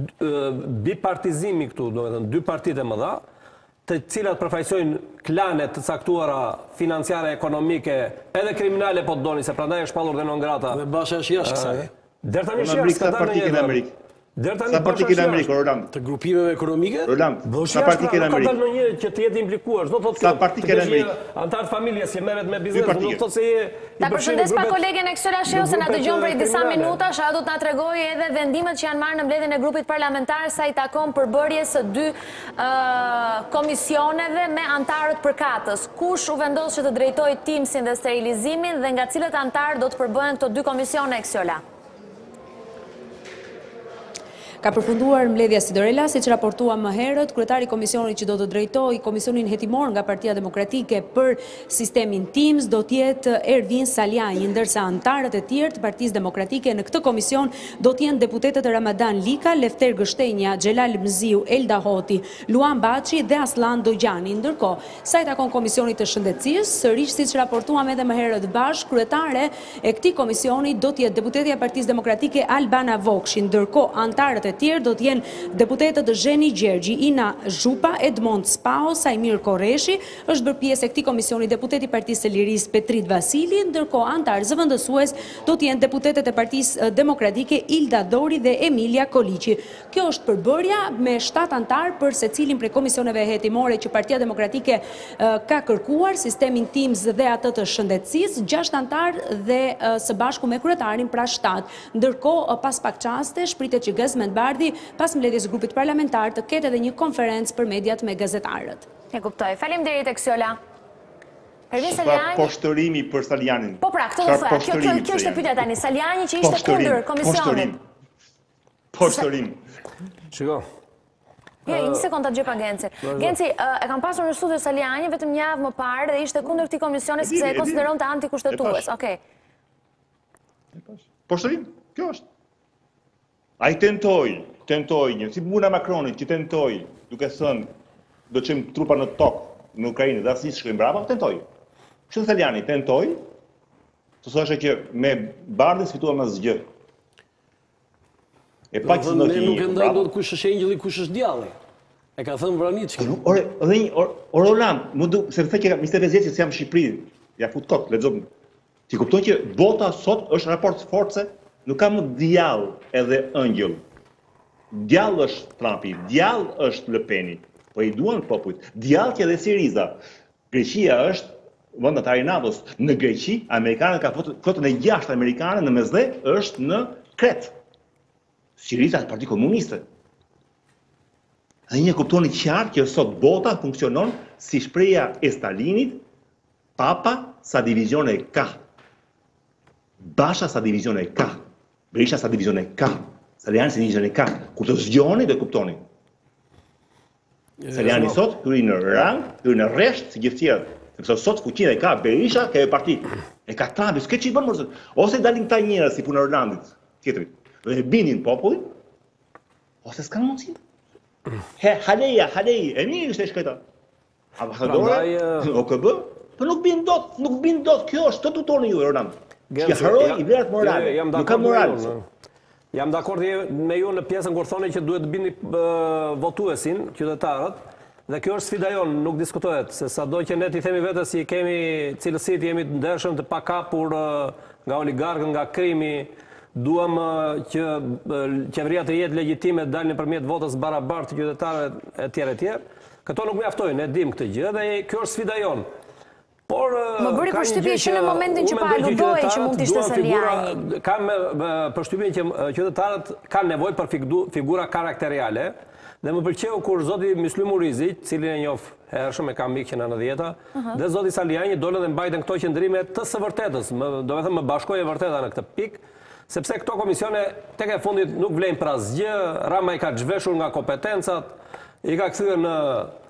bipartizimi këtu, do të thënë dy partitë e mëdha, të cilat përfaqësojnë klanet të caktuara financiare, ekonomike, edhe kriminale po të doni, se prandaj është shpallur dhe non grata. Dhe Basha është jashtë kësaj. Deri tani është jashtë në Amerikë. Sa parti në Amerikë, Roland? Të grupimeve ekonomike? Roland, sa parti në Amerikë? Ka dalë në një që të jetë implikuar, s'do thotë sa parti në Amerikë? Antar të familjes që merret me biznes, nuk thotë se je ta përshëndes pa kolegen e Eksola Sheu se na dëgjon për disa minuta, ajo do të na tregojë edhe vendimet që janë marrë në mbledhjen e grupit parlamentar sa i takon përbërjes së dy komisioneve me antarët përkatës. Kush u vendos që të drejtojë Timsin dhe sterilizimin dhe nga cilët antar do të përbëhen këto dy komisione Eksola? Ka përfunduar mbledhja Sidorela, siç raportua më herët, kryetari i komisionit që do të drejtojë komisionin hetimor nga Partia Demokratike për sistemin Teams do të jetë Ervin Saliani, ndërsa antarët e tjerë të Partisë Demokratike në këtë komision do të jenë deputetët Ramadan Lika, Lefter Gështenja, Xhelal Mziu, Elda Hoti, Luan Baçi dhe Aslan Dojani. Ndërkohë, sa i takon komisionit të shëndetësisë, sërish siç raportuam edhe më herët bashkë, kryetare e këtij komisioni do të jetë deputetja e Partisë Demokratike Albana Vokshi, ndërkohë antarët e tjerë do të jenë deputetët Zheni Gjergji, Ina Zhupa, Edmond Spao, Sajmir Korreshi, është bërë pjesë e këtij komisioni deputeti i Partisë së Lirisë Petrit Vasili, ndërkohë antar zëvendësues do të jenë deputetët e Partisë Demokratike Ilda Dori dhe Emilia Koliqi. Kjo është përbërja me shtatë antar për secilin prej komisioneve hetimore që Partia Demokratike ka kërkuar, sistemin Teams dhe atë të shëndetësisë, gjashtë antar dhe së bashku me kryetarin pra shtatë. Ndërkohë pas pak çaste shpritet që Gazmend Bardhi pas mbledhjes grupit parlamentar të ketë edhe një konferencë për mediat me gazetarët. E kuptoj. Faleminderit Eksola. Ervin Çfarë Saliani. poshtërimi për Salianin? Po pra, këtë do thoya. Kjo kjo kjo është e pyetja tani. Saliani që ishte kundër komisionit. Poshtërim. Shiko. Jo, një sekondë të gjej pa Genci. Genci, e kam pasur në studio Saliani vetëm një javë më parë dhe ishte kundër këtij komisioni sepse e konsideronte antikushtetues. Okej. Poshtërim, kjo është. A i tentoj, tentoj një, si Muna Macronit që tentoj, duke thënë, do qëmë trupa në tokë në Ukrajinë, dhe asë shkojnë brava, tentoj. Kështu Saliani, tentoj, të thoshe që me Bardhin s'fitua më zgjë. E pa që në Ne nuk e ndajmë dot kush është engjëlli, kush është djalli. E ka thënë Vraniçki. Ore, edhe një, o Roland, se të që njëzet e pesë vjeç që jam në Shqipëri, ja fut kot, lexo. Ti kupton që bota sot është raport force nuk ka më djallë edhe ëngjëll. Djallë është Trumpi, djallë është Le Peni, po i duan popujt. Djallë që edhe Siriza. Greqia është vëndatari i NATO-s. Në Greqi, amerikanët ka flotën e gjashtë amerikane në mesdhe është në Kret. Siriza është Parti Komuniste. Dhe një kuptoni qartë që sot bota funksionon si shpreha e Stalinit, papa sa divizione ka. Basha sa divizione ka. Berisha sa divizione ka. Saliani sa divizione ka. Kur të zgjoni dhe kuptoni. Saliani sot hyri në rang, hyri në rresht si gjithë tjerët. Sepse sot fuqinë e ka Berisha, ka e parti. E ka Trumpi, s'ke që i bënë mërësë. Ose dalin këta njerëz si punë Orlandit, tjetërit, dhe binin popullin, ose s'kanë mundësi. He, haleja, haleji, e mirë ishte shketa. Ambasadore, O K B, për nuk bin dot, nuk bin dot, kjo është të tutoni ju, Orland. Që haroj i vlerat morale, nuk ka moral. Jam dakord me ju në pjesën kur thoni që duhet të bini votuesin, qytetarët, dhe kjo është sfida jonë, nuk diskutohet, se sa do që ne t'i themi vetës si kemi cilësit, jemi të ndershëm të pakapur nga oligarkë, nga krimi, duam që qeveria të jetë legjitime të dalë nëpërmjet votës barabartë të qytetarëve e tjerë e tjerë. Këto nuk mjaftojnë, ne dim këtë gjë dhe kjo është sfida jonë. Por më bëri përshtypje që në momentin që pa aludoi që mund të ishte Saliani. Kam përshtypjen që qytetarët kanë nevojë për figura karakteriale dhe më pëlqeu kur zoti Myslim Urizi, cilin e njoh hershëm, e kam mik që në nëntëdhjetë, dhe zoti Saliani dolën dhe mbajtën këto qëndrime të së vërtetës, do të thënë më bashkoi e vërteta në këtë pikë. Sepse këto komisione tek e fundit nuk vlejnë për asgjë, Rama i ka zhveshur nga kompetencat, i ka kthyer në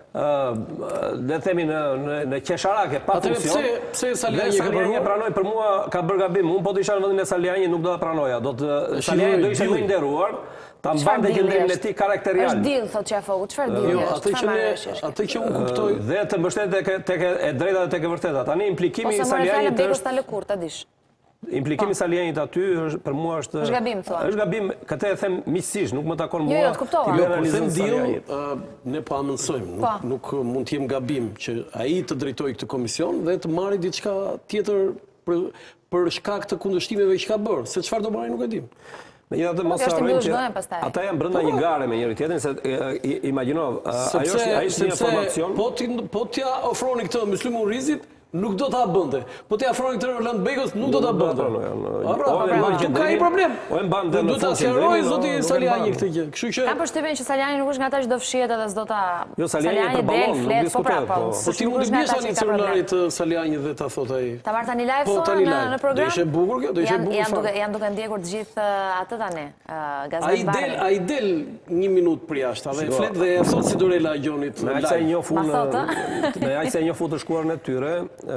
le themi në qesharake pa funksion. Pse Saliani e pranoi, për mua ka bërë gabim. Unë po të isha në vendin e Saliani nuk do ta pranoja. Do të Saliani do ishte më i nderuar, ta mbante qendrimin e tij karakterial. Është dill, thotë Qafoku. Çfarë dill është? Atë që unë kuptoj dhe të mbështetet tek e drejta dhe tek e vërteta. Tani implikimi i Salianit është Implikimi Salianit aty për mua është është gabim, thua. Është gabim, këtë e them miqësisht, nuk më takon mua. Jo, jo, të kuptova. Jo, kur them dill, ne po amësojmë, nuk mund të jem gabim që ai të drejtojë këtë komision dhe të marrë diçka tjetër për shkak të kundërshtimeve që ka bërë, se çfarë do bëjë nuk e dim. Megjithatë mos harrojmë që ata janë brenda një gare me njëri tjetrin, se imagjino, ajo është ai është një informacion. Po ti po t'ia ofroni këtë Myslim Urizit, nuk do ta bënte. Po ti afroni këtë Orland Bekos, nuk do ta bënte. Nuk ka një problem. O e mban dhe do ta sqaroj zoti Saliani këtë gjë. Kështu që kam përshtypjen që Saliani nuk është nga ata që do fshihet edhe s'do ta. Jo, Saliani del, flet, po pra, po. Po ti mund të bësh tani celularit të Salianit dhe ta thot ai. Ta marr tani live po, në në program. Do ishte bukur kjo, do ishte bukur. Janë duke janë duke ndjekur të gjithë atë tani. Gazetë. Ai del, ai del një minutë për jashtë, dhe flet dhe e thot si Dorela Gjonit. Me aq sa i njoh fund. Me aq sa i njoh fund të shkuarën e tyre.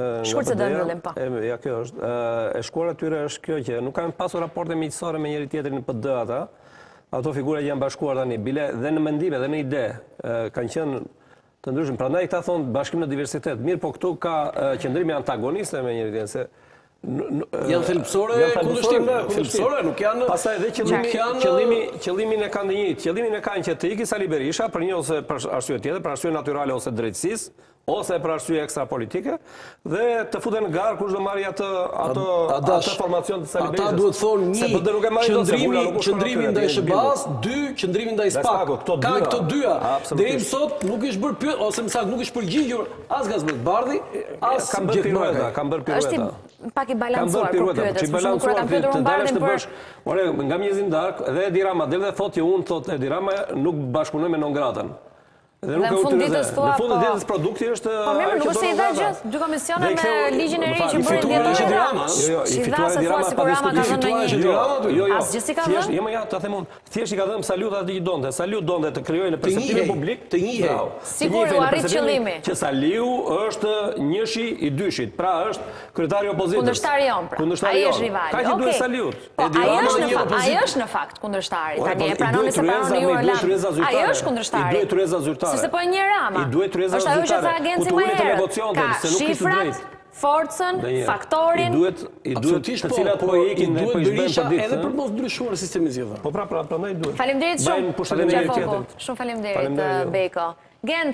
Ja, kjo është. E shkuara tyre është kjo që nuk kanë pasur raporte miqësore me njëri tjetrin në P D ata. Ato figura që janë bashkuar tani, bile dhe në mendime dhe në ide kanë qenë të ndryshme. Prandaj këta thonë bashkim në diversitet. Mirë, po këtu ka qëndrimi antagoniste me njëri tjetrin, se janë thelbësore kundërshtim, thelbësore, nuk janë. Pastaj edhe qëllimi qëllimin e kanë të njëjtë. Qëllimin e kanë që të ikë Sali Berisha për një ose për arsye tjetër, për arsye natyrale ose drejtësisë, ose për arsye ekstrapolitike, dhe të futen në garë kush do marrë atë ato atë formacion të Sali Berishës. Ata duhet thonë një qëndrimi qëndrimi ndaj S B A-s, dy qëndrimi ndaj SPAK. Ka këto dyja. Deri më sot nuk është bërë pyetje ose më saktë nuk është përgjigjur as Gazmet Bardhi, as kanë bërë pirueta, kanë bërë pirueta. Pak i balancuar për pyetës, për shumë kur kanë pyetur Umbardhin për... Ore, nga mjezin dark, dhe Edi Rama del dhe thotë që unë, thotë Edi Rama, nuk bashkunoj me non-gratën. Dhe në fund ditës thua, po... Në fund ditës produkti është... Po mirë, nuk është e i dhe gjithë, dy komisione me ligjin e ri që bërë djetë Edi Rama. I fituar Edi Rama pa diskutim. As gjithë si ka dhëmë? Jema ja, të themon, thjesht i ka dhëmë salut atë i donte. Salut donte të kryojë në perceptimin publik. Të njihej. Sigur u arrit qëllimi. Që Saliu është njëshi i dyshit, pra është kryetari opozitës. Kundërshtari jon, pra. Ai është rivali. Ka që duhet Saliut. Ai është në fakt kundërshtari. Tani e pranoni se pranoni ju Orland. Ai është kundërshtari. I duhet Tryeza zyrtare. Sepse po e një Rama. I duhet Tryeza zyrtare. Është ajo që tha agenci më herët. Ka shifrat, forcën, faktorin. I duhet të cilat po ikin dhe po i shbën për ditë. Edhe për mos ndryshuar sistemin zgjedhor. Po pra, pra, prandaj duhet. Faleminderit shumë. Shumë faleminderit Beko. Genc,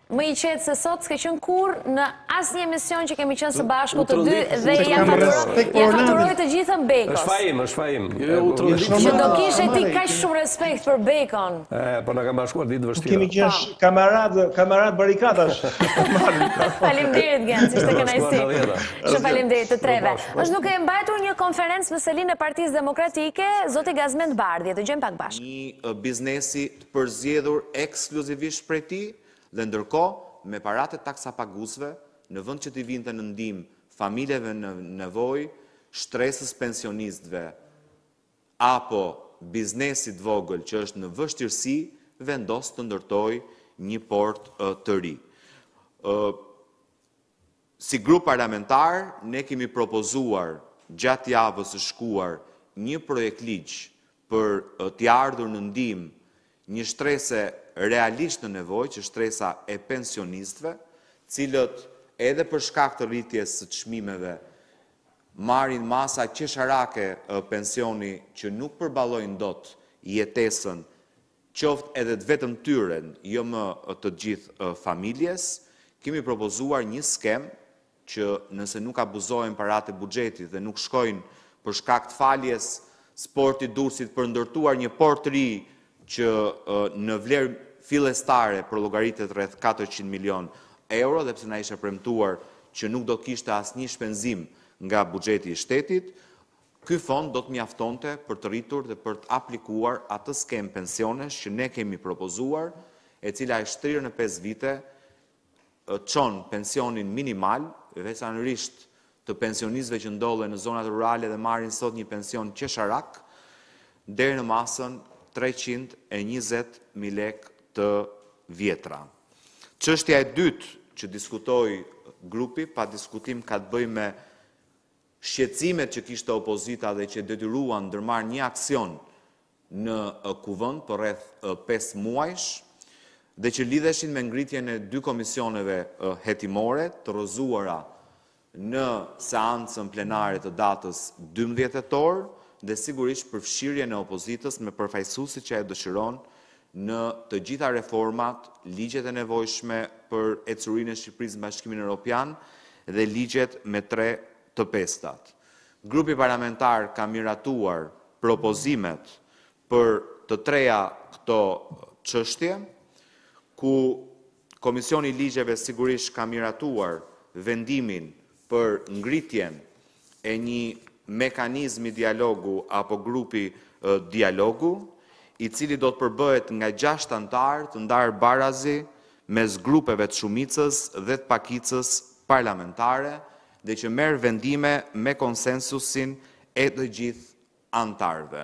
më i qetë se sot s'ke qenë kur në asë një emision që kemi qenë së bashku të dy dhe ja faturoj të gjithën Bekos. është fajim, është fajim. Që do kishe ti kaq shumë respekt për Bekon. Po na kam bashkuar ditë vështira. Kemi qenë kamarad, kamarad barikadash. Faleminderit Genc, ishte kënaqësi. Shumë faleminderit të treve. Është duke e mbajtur një konferencë në selinë e Partisë Demokratike, zoti Gazmend Bardhi. Dëgjojmë pak bashkë. Një biznesi të përzgjedhur ekskluzivisht prej tij. Dhe ndërkohë, me paratë e taksapagusve, në vend që t'i vinte në ndihmë familjeve në nevojë, shtresës pensionistëve apo biznesit vogël që është në vështirësi, vendos të ndërtoj një port të ri. Si grup parlamentar, ne kemi propozuar gjatë javës së shkuar një projekt ligj për t'i ardhur në ndihmë një shtrese realisht në nevojë, që shtresa e pensionistëve, cilët edhe për shkak të rritjes së çmimeve marrin masa qesharake pensioni që nuk përballojnë dot jetesën, qoftë edhe të vetëm tyre, jo më të gjithë familjes. Kemi propozuar një skem që nëse nuk abuzohen paratë e buxhetit dhe nuk shkojnë për shkak të faljes Sporti Durrësit për ndërtuar një port të ri që në vlerë fillestare për llogaritet rreth katërqind milion euro, dhe pse na ishte premtuar që nuk do kishte asnjë shpenzim nga buxheti i shtetit, ky fond do të mjaftonte për të rritur dhe për të aplikuar atë skem pensionesh që ne kemi propozuar, e cila e shtrirë në pesë vite çon pensionin minimal, veçanërisht të pensionistëve që ndodhen në zonat rurale dhe marrin sot një pension qesharak, deri në masën treqind e njëzet mijë lekë të vjetra. Çështja e dytë që diskutoi grupi, pa diskutim ka të bëjë me shqetësimet që kishte opozita dhe që detyruan ndërmarr një aksion në kuvend për rreth pesë muajsh, dhe që lidheshin me ngritjen e dy komisioneve hetimore të rrëzuara në seancën plenare të datës dymbëdhjetë tetor, dhe sigurisht përfshirjen e opozitës me përfaqësuesit që e dëshiron në të gjitha reformat, ligjet e nevojshme për ecurinë e Shqipërisë në Bashkimin Evropian dhe ligjet me tre të pestat. Grupi parlamentar ka miratuar propozimet për të treja këto çështje, ku Komisioni i Ligjeve sigurisht ka miratuar vendimin për ngritjen e një mekanizmi dialogu apo grupi dialogu, i cili do të përbëhet nga gjashtë anëtarë të ndarë barazi mes grupeve të shumicës dhe të pakicës parlamentare, dhe që merr vendime me konsensusin e të gjithë anëtarëve.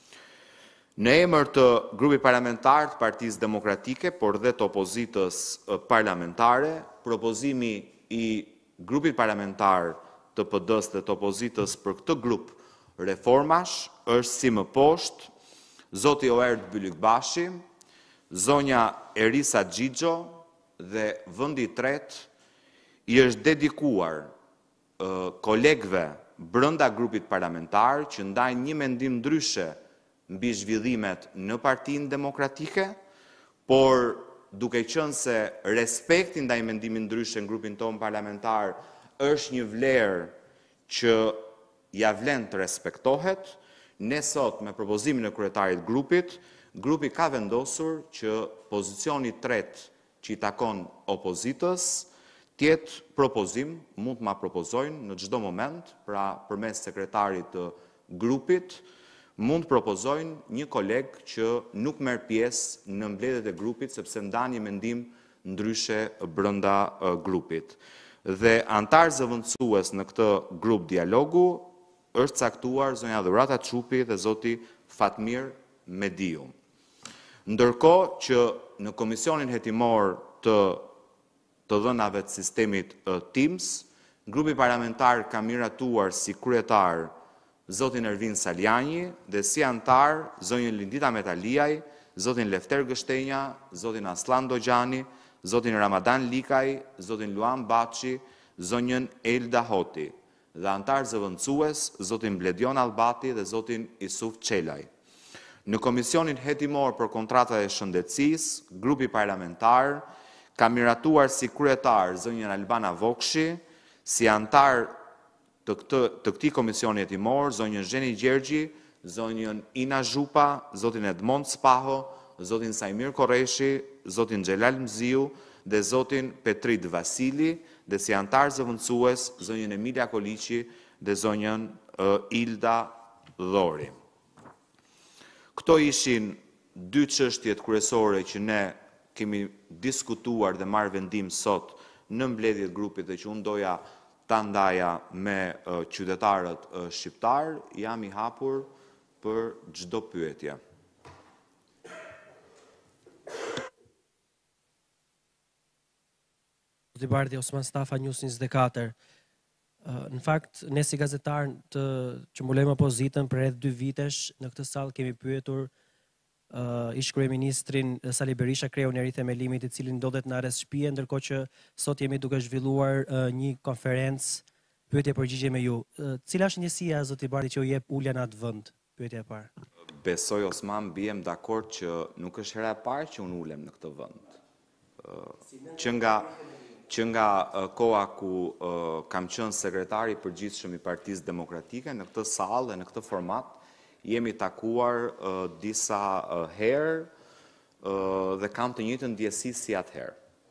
Në emër të grupit parlamentar të Partisë Demokratike, por dhe të opozitës parlamentare, propozimi i grupit parlamentar të P D-s dhe të opozitës për këtë grup reformash është si më poshtë: Zoti Oerd Bylykbashi, zonja Erisa Xhixho, dhe vendi i tretë i është dedikuar kolegëve brenda grupit parlamentar që ndajnë një mendim ndryshe mbi zhvillimet në Partinë Demokratike, por duke qenë se respekti ndaj mendimit ndryshe në grupin tonë parlamentar është një vlerë që ja vlen të respektohet, ne sot me propozimin e kryetarit grupit, grupi ka vendosur që pozicioni tretë që i takon opozitës tjetë propozim, mund të ma propozojnë në çdo moment, pra përmes sekretarit të grupit, mund të propozojnë një koleg që nuk merr pjesë në mbledhjet e grupit sepse ndan një mendim ndryshe brenda grupit. Dhe antar zëvendësues në këtë grup dialogu është caktuar zonja Dhurata Çupi dhe zoti Fatmir Mediu. Ndërkohë që në komisionin hetimor të të dhënave të sistemit Teams, grupi parlamentar ka miratuar si kryetar zotin Ervin Saljani dhe si antar zonjën Lindita Metaliaj, zotin Lefter Gështenja, zotin Aslan Dogjani, zotin Ramadan Likaj, zotin Luan Baçi, zonjën Elda Hoti, dhe antar zëvendësues zotin Bledion Albati dhe zotin Isuf Çelaj. Në komisionin hetimor për kontratat e shëndetësisë, grupi parlamentar Ka miratuar si kryetar zonjën Albana Vokshi, si antar të, këtë, të këtij komisioni hetimor, zonjën Zheni Gjergji, zonjën Ina Zhupa, zotin Edmond Spaho, zotin Sajmir Koreshi, zotin Xhelal Mziu dhe zotin Petrit Vasili, dhe si antar zëvendësues zonjën Emilia Koliqi dhe zonjën uh, Ilda Dhori. Këto ishin dy çështjet kryesore që ne kemi diskutuar dhe marrë vendim sot në mbledhjet grupit dhe që unë doja ta ndaja me uh, qytetarët uh, shqiptar. Jam i hapur për çdo pyetje. Zoti Bardhi, Osman Stafa, News njëzet e katër. Në fakt, ne si gazetar të që mbulojmë opozitën për rreth dy vitesh, në këtë sallë kemi pyetur uh, ish kryeministrin Sali Berisha, kreun e ri themelimit i cili ndodhet në arrest shtëpie, ndërkohë që sot jemi duke zhvilluar uh, një konferencë pyetje përgjigje me ju. Uh, cila është njësia, zoti Bardhi, që u jep ulja në atë vend? Pyetja e parë. Besoj, Osman, bijem dakord që nuk është hera e parë që unë ulem në këtë vend. Uh, që nga që nga uh, koha ku uh, kam qenë sekretari i përgjithshëm i Partisë Demokratike, në këtë sallë dhe në këtë format jemi takuar uh, disa uh, herë uh, dhe kam të njëjtën ndjesi si atëherë.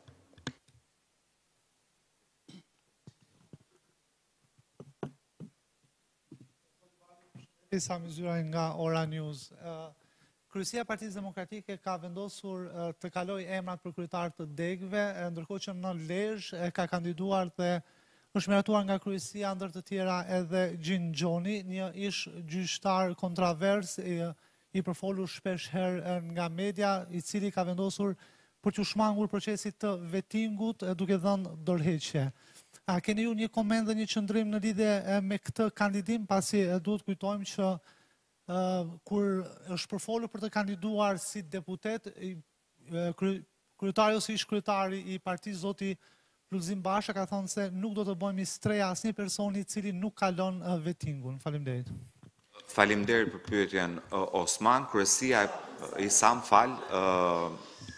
Sa Myzyra nga Ora News. Uh, Kryesia e Partisë Demokratike ka vendosur uh, të kaloj emrat për kryetar të degëve, ndërkohë që në Lezhë e ka kandiduar dhe është miratuar nga kryesia ndër të tjera edhe Gjin Gjoni, një ish gjyqtar kontrovers i, i përfolur shpesh herë nga media, i cili ka vendosur për të shmangur procesit të vettingut duke dhënë dorëheqje. A keni ju një koment dhe një qëndrim në lidhje me këtë kandidim, pasi duhet kujtojmë që uh, kur është përfolur për të kandiduar si deputet, kry, kryetari ose ish kryetari i partisë zoti Lulzim Basha ka thonë se nuk do të bëjmë streja asnjë personi i cili nuk kalon uh, vettingun. Faleminderit. Faleminderit për pyetjen uh, Osman. Kryesia i sa më fal, uh,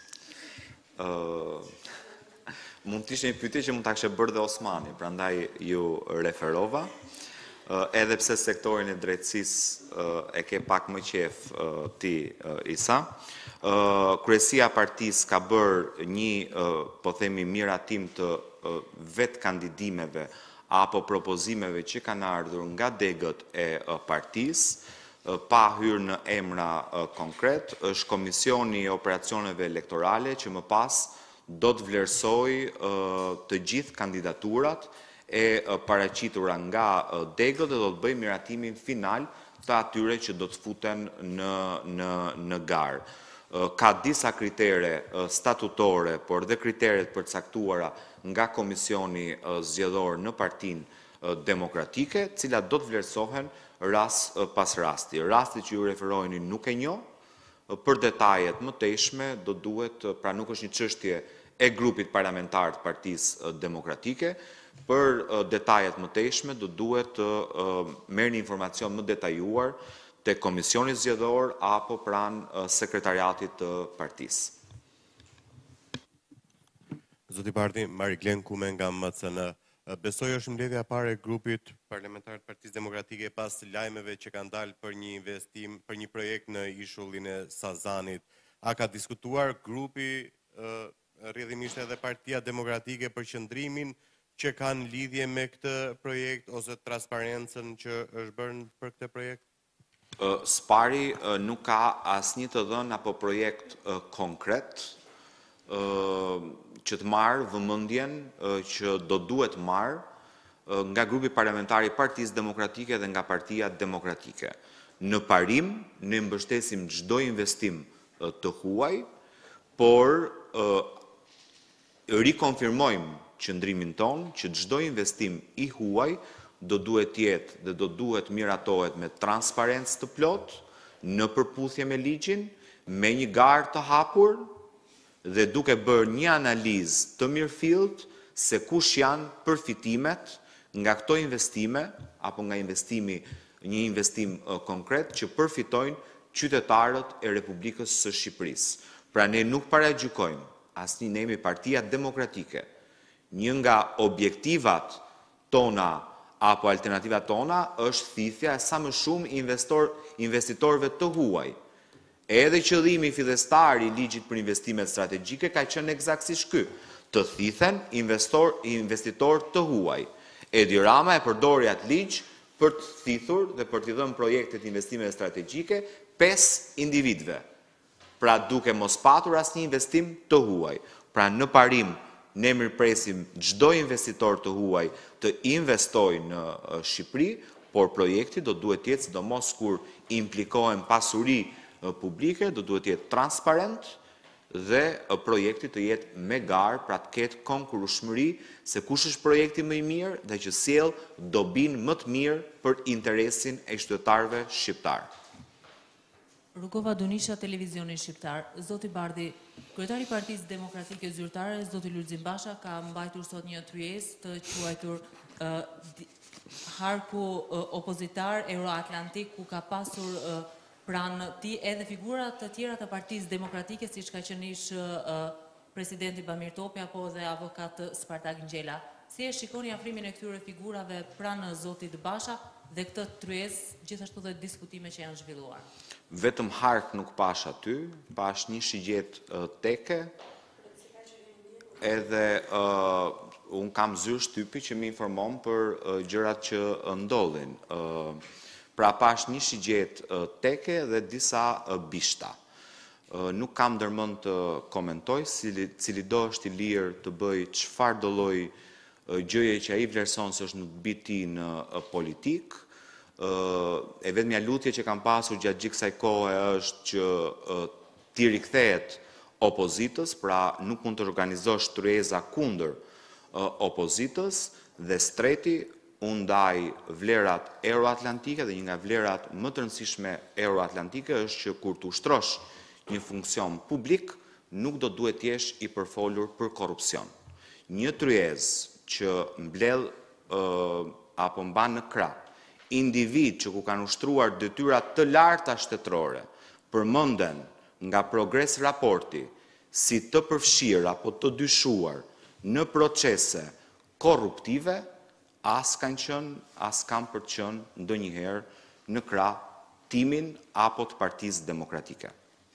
uh, mund të ishte një pyetje që mund ta kishte bërë dhe Osmani, prandaj ju referova. Uh, edhe pse sektorin e drejtësisë uh, e ke pak më qef uh, ti, uh, Isa. Uh, Kryesia e partisë ka bërë një, uh, po themi, miratim të uh, vetë kandidimeve apo propozimeve që kanë ardhur nga degët e uh, partisë, uh, pa hyrë në emra uh, konkret. Është Komisioni i Operacioneve Elektorale që më pas do të vlerësoj uh, të gjithë kandidaturat e uh, paraqitura nga uh, degët dhe do të bëj miratimin final të atyre që do të futen në, në, në garë. Uh, ka disa kritere uh, statutore, por dhe kriteret përcaktuara nga Komisioni uh, Zgjedhor në Partinë uh, Demokratike, cilat do të vlerësohen rast uh, pas rasti. Rasti që ju referojni nuk e njoh, uh, për detajet më teshme do duhet, uh, pra nuk është një çështje e grupit parlamentar të Partisë Demokratike, për uh, detajet më teshme do duhet të uh, merrni informacion më detajuar te Komisioni Zgjedhor apo pranë uh, sekretariatit të partisë. Zoti Bardhi, Mariglen Kume nga M C N. Besoj është mbledhja e parë e grupit parlamentar të Partisë Demokratike pas lajmeve që kanë dalë për një investim, për një projekt në ishullin e Sazanit. A ka diskutuar grupi uh, rrjedhimisht edhe Partia Demokratike për qëndrimin që kanë lidhje me këtë projekt ose transparencën që është bërë për këtë projekt? Uh, Spari uh, nuk ka asnjë të dhënë apo projekt uh, konkret uh, që të marrë vëmendjen uh, që do duhet marrë uh, nga grupi parlamentar i Partisë Demokratike dhe nga Partia Demokratike. Në parim ne mbështesim çdo investim uh, të huaj, por uh, rikonfirmojmë qëndrimin tonë që çdo investim i huaj do duhet jetë dhe do duhet miratohet me transparencë të plot, në përputhje me ligjin, me një garë të hapur dhe duke bërë një analizë të mirëfillt se kush janë përfitimet nga këto investime apo nga investimi, një investim uh, konkret që përfitojnë qytetarët e Republikës së Shqipërisë. Pra ne nuk paragjykojmë asnjë, ne jemi Partia Demokratike. Një nga objektivat tona apo alternativat tona është thithja e sa më shumë investor, investitorëve të huaj. Edhe qëllimi fillestar i ligjit për investimet strategjike ka qenë eksaktësisht ky, të thithen investor, investitor të huaj. Edi Rama e përdori atë ligj për të thithur dhe për t'i dhënë projektet investime strategjike pesë individëve. Pra duke mos patur asnjë investim të huaj. Pra në parim ne mirëpresim çdo investitor të huaj të investojë në Shqipëri, por projekti do duhet të jetë, sidomos kur implikohen pasuri publike, do duhet të jetë transparent dhe projekti të jetë me garë, pra të ketë konkurrueshmëri se kush është projekti më i mirë dhe që sjell dobinë më të mirë për interesin e qytetarëve shqiptar. Rukova Dunisha, Televizioni Shqiptar. Zoti Bardhi, kryetari i Partisë Demokratike Zyrtare, zoti Lulzim Basha, ka mbajtur sot një tryezë të quajtur uh, harku uh, opozitar Euroatlantik, ku ka pasur uh, pranë ti edhe figurat të tjera të Partisë Demokratike, siç ka qenë ish uh, presidenti Bamir Topi apo dhe avokat Spartak Ngjela. Si e shikoni afrimin e këtyre figurave pranë zotit Basha dhe këtë tryezë, gjithashtu dhe diskutime që janë zhvilluar? Vetëm hark nuk pash aty, pash një shigjet uh, teke, edhe uh, unë kam zyrë shtypi që më informon për uh, gjërat që uh, ndodhin. Uh, pra pash një shigjet uh, teke dhe disa uh, bishta. Uh, nuk kam dërmend të komentoj, cili, cili do është i lirë të bëj çfarë do lloj uh, gjëje që ai vlerëson se është në të biti në uh, politikë. Uh, e vetmja lutje që kam pasur gjatë gjithë kësaj kohe është që uh, ti rikthehet opozitës, pra nuk mund të organizosh tryeza kundër uh, opozitës, dhe streti unë ndaj vlerat euroatlantike, dhe një nga vlerat më të rëndësishme euroatlantike është që kur të ushtrosh një funksion publik, nuk do duhet t'jesh i përfolur për korrupsion. Një tryezë që mbledh uh, apo mban në krah individ që ku kanë ushtruar detyrat të larta shtetërore, përmenden nga Progres raporti si të përfshirë apo të dyshuar në procese korruptive, as kanë qenë, as kanë për të qenë ndonjëherë në krah timin apo të Partisë Demokratike.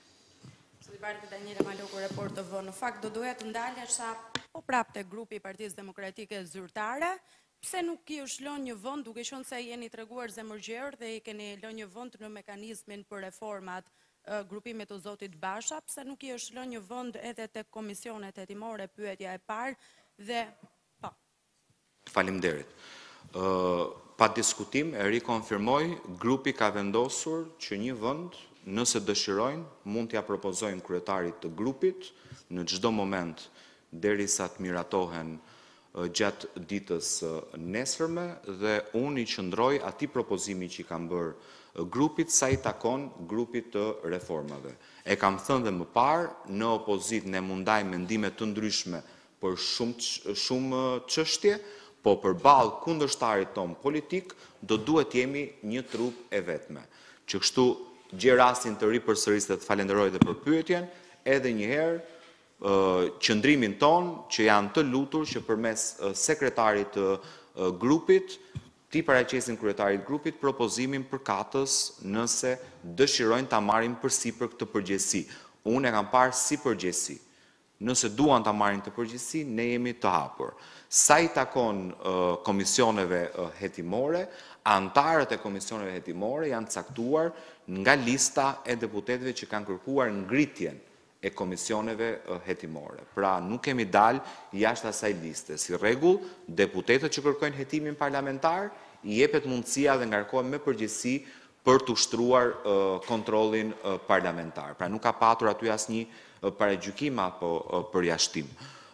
Zoti Bardhi, Daniela Maloku, Report T V. Në fakt do doja të ndalesha po prapte grupi i Partisë Demokratike Zyrtare. Pse nuk i është lënë një vend, duke qenë se jeni treguar zemërgjer dhe i keni lënë një vend në mekanizmin për reformat uh, grupimit të zotit Basha, pse nuk i është lënë një vend edhe tek komisionet hetimore, pyetja e parë dhe pa. Faleminderit. Uh, pa diskutim e rikonfirmoj, grupi ka vendosur që një vend, nëse dëshirojnë, mund t'ja propozojnë kryetarit të grupit në çdo moment derisa të miratohen gjatë ditës nesërme, dhe unë i qëndroj ati propozimi që i kam bërë grupit sa i takon grupit të reformave. E kam thënë dhe më parë, në opozit ne mundaj mendime të ndryshme për shumë, shumë çështje, po për balë kundërshtarit ton politik, do duhet jemi një trup e vetme. Që kështu gjej rastin të ri për sëris dhe të falenderoj dhe për pyetjen, edhe njëherë, qëndrimin ton që janë të lutur që përmes sekretarit të grupit ti paraqesin kryetarit grupit propozimin për katës nëse dëshirojnë ta marrin përsipër këtë përgjegjësi. Unë e kam parë si përgjegjësi. Nëse duan ta marrin të përgjegjësi, ne jemi të hapur. Sa i takon komisioneve hetimore, antarët e komisioneve hetimore janë caktuar nga lista e deputetëve që kanë kërkuar ngritjen e komisioneve hetimore. Pra nuk kemi dalë jashtë asaj liste. Si rregull, deputetët që kërkojnë hetimin parlamentar, i jepet mundësia dhe ngarkohen me përgjegjësi për të ushtruar kontrollin parlamentar. Pra nuk ka patur aty asnjë paragjykim apo përjashtim.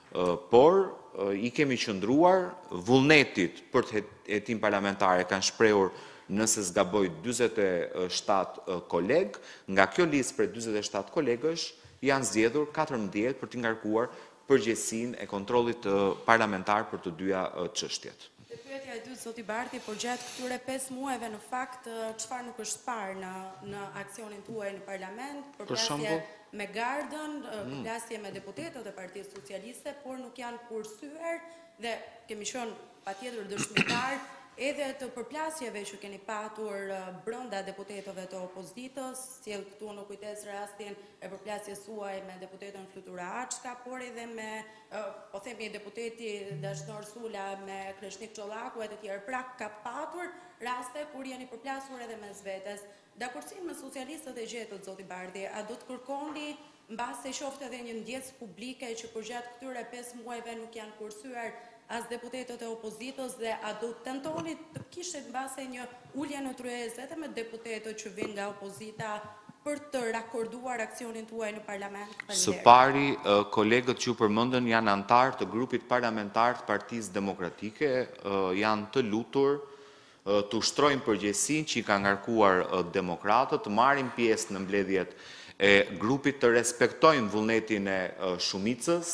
Por i kemi qëndruar vullnetit për të hetim parlamentar e kanë shprehur nëse zgaboj dyzet e shtatë kolegë, nga kjo listë për dyzet e shtatë kolegësh janë zgjedhur katërmbëdhjetë për të ngarkuar përgjegjësinë e kontrollit parlamentar për të dyja çështjet. Pyetja e dytë, zoti Barti, por gjatë këtyre pesë muajve në fakt çfarë nuk është parë në në aksionin tuaj në parlament, përplasje me Gardën, përplasje me deputetët e Partisë Socialiste, por nuk janë kursyer dhe kemi qenë patjetër dëshmitar edhe të përplasjeve që keni patur brenda deputetëve të opozitës, si këtu në kujtes rastin e përplasjes suaj me deputetën Flutura Açka, por edhe me, po themi, deputeti Dashnor Sula me Kreshnik Çollaku e të tjerë. Pra ka patur raste kur jeni përplasur edhe mes vetes. Dakordësinë me socialistët e gjetët, zoti Bardhi, a do të kërkoni mbase qoftë edhe një ndjesë publike që përgjatë këtyre pesë muajve nuk janë kursyer as deputetët e opozitës dhe a do të tentoni të kishte mbase një ulje në tryezë edhe me deputetët që vinë nga opozita për të rakorduar aksionin tuaj në parlament? Së pari, kolegët që përmendën janë antarë të grupit parlamentar të Partisë Demokratike, janë të lutur të ushtrojnë përgjegjësinë që i ka ngarkuar demokratët, të marrin pjesë në mbledhjet e grupit, të respektojnë vullnetin e shumicës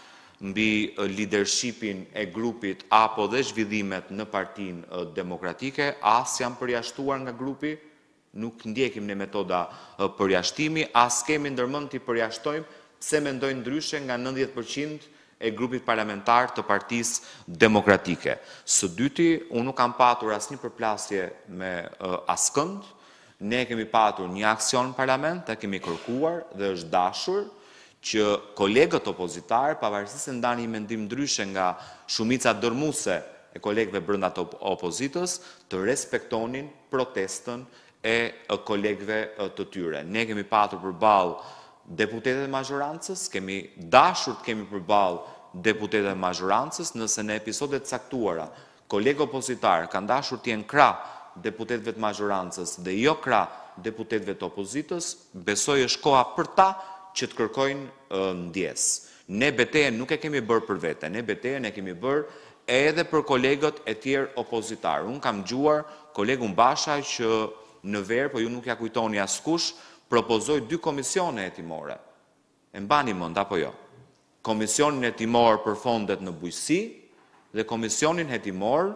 mbi leadershipin e grupit apo dhe zhvillimet në Partinë Demokratike, as janë përjashtuar nga grupi, nuk ndjekim në metoda përjashtimi, as kemi ndërmend t'i përjashtojmë pse mendojnë ndryshe nga nëntëdhjetë përqind e grupit parlamentar të Partisë Demokratike. Së dyti, unë nuk kam patur asnjë përplasje me askënd, ne kemi patur një aksion në parlament, e kemi kërkuar dhe është dashur që kolegët opozitarë, pavarësisht se ndanë një mendim ndryshe nga shumica dërmuese e kolegëve brenda të opozitës, të respektonin protestën e kolegëve të tyre. Ne kemi patur përballë deputetët e mazhorancës, kemi dashur të kemi përballë deputetët e mazhorancës, nëse në episodet caktuara kolegë opozitarë kanë dashur të jenë krah deputetëve të mazhorancës dhe jo krah deputetëve të opozitës, besoj është koha për ta që të kërkojnë ndjesë. Ne betejën nuk e kemi bërë për vete, ne betejën e kemi bërë edhe për kolegët e tjerë opozitarë. Unë kam dëgjuar kolegun Basha që në verë, po ju nuk ja kujtoni askush, propozoi dy komisione hetimore. E mbani mend apo jo? Komisionin hetimor për fondet në bujqësi dhe komisionin hetimor,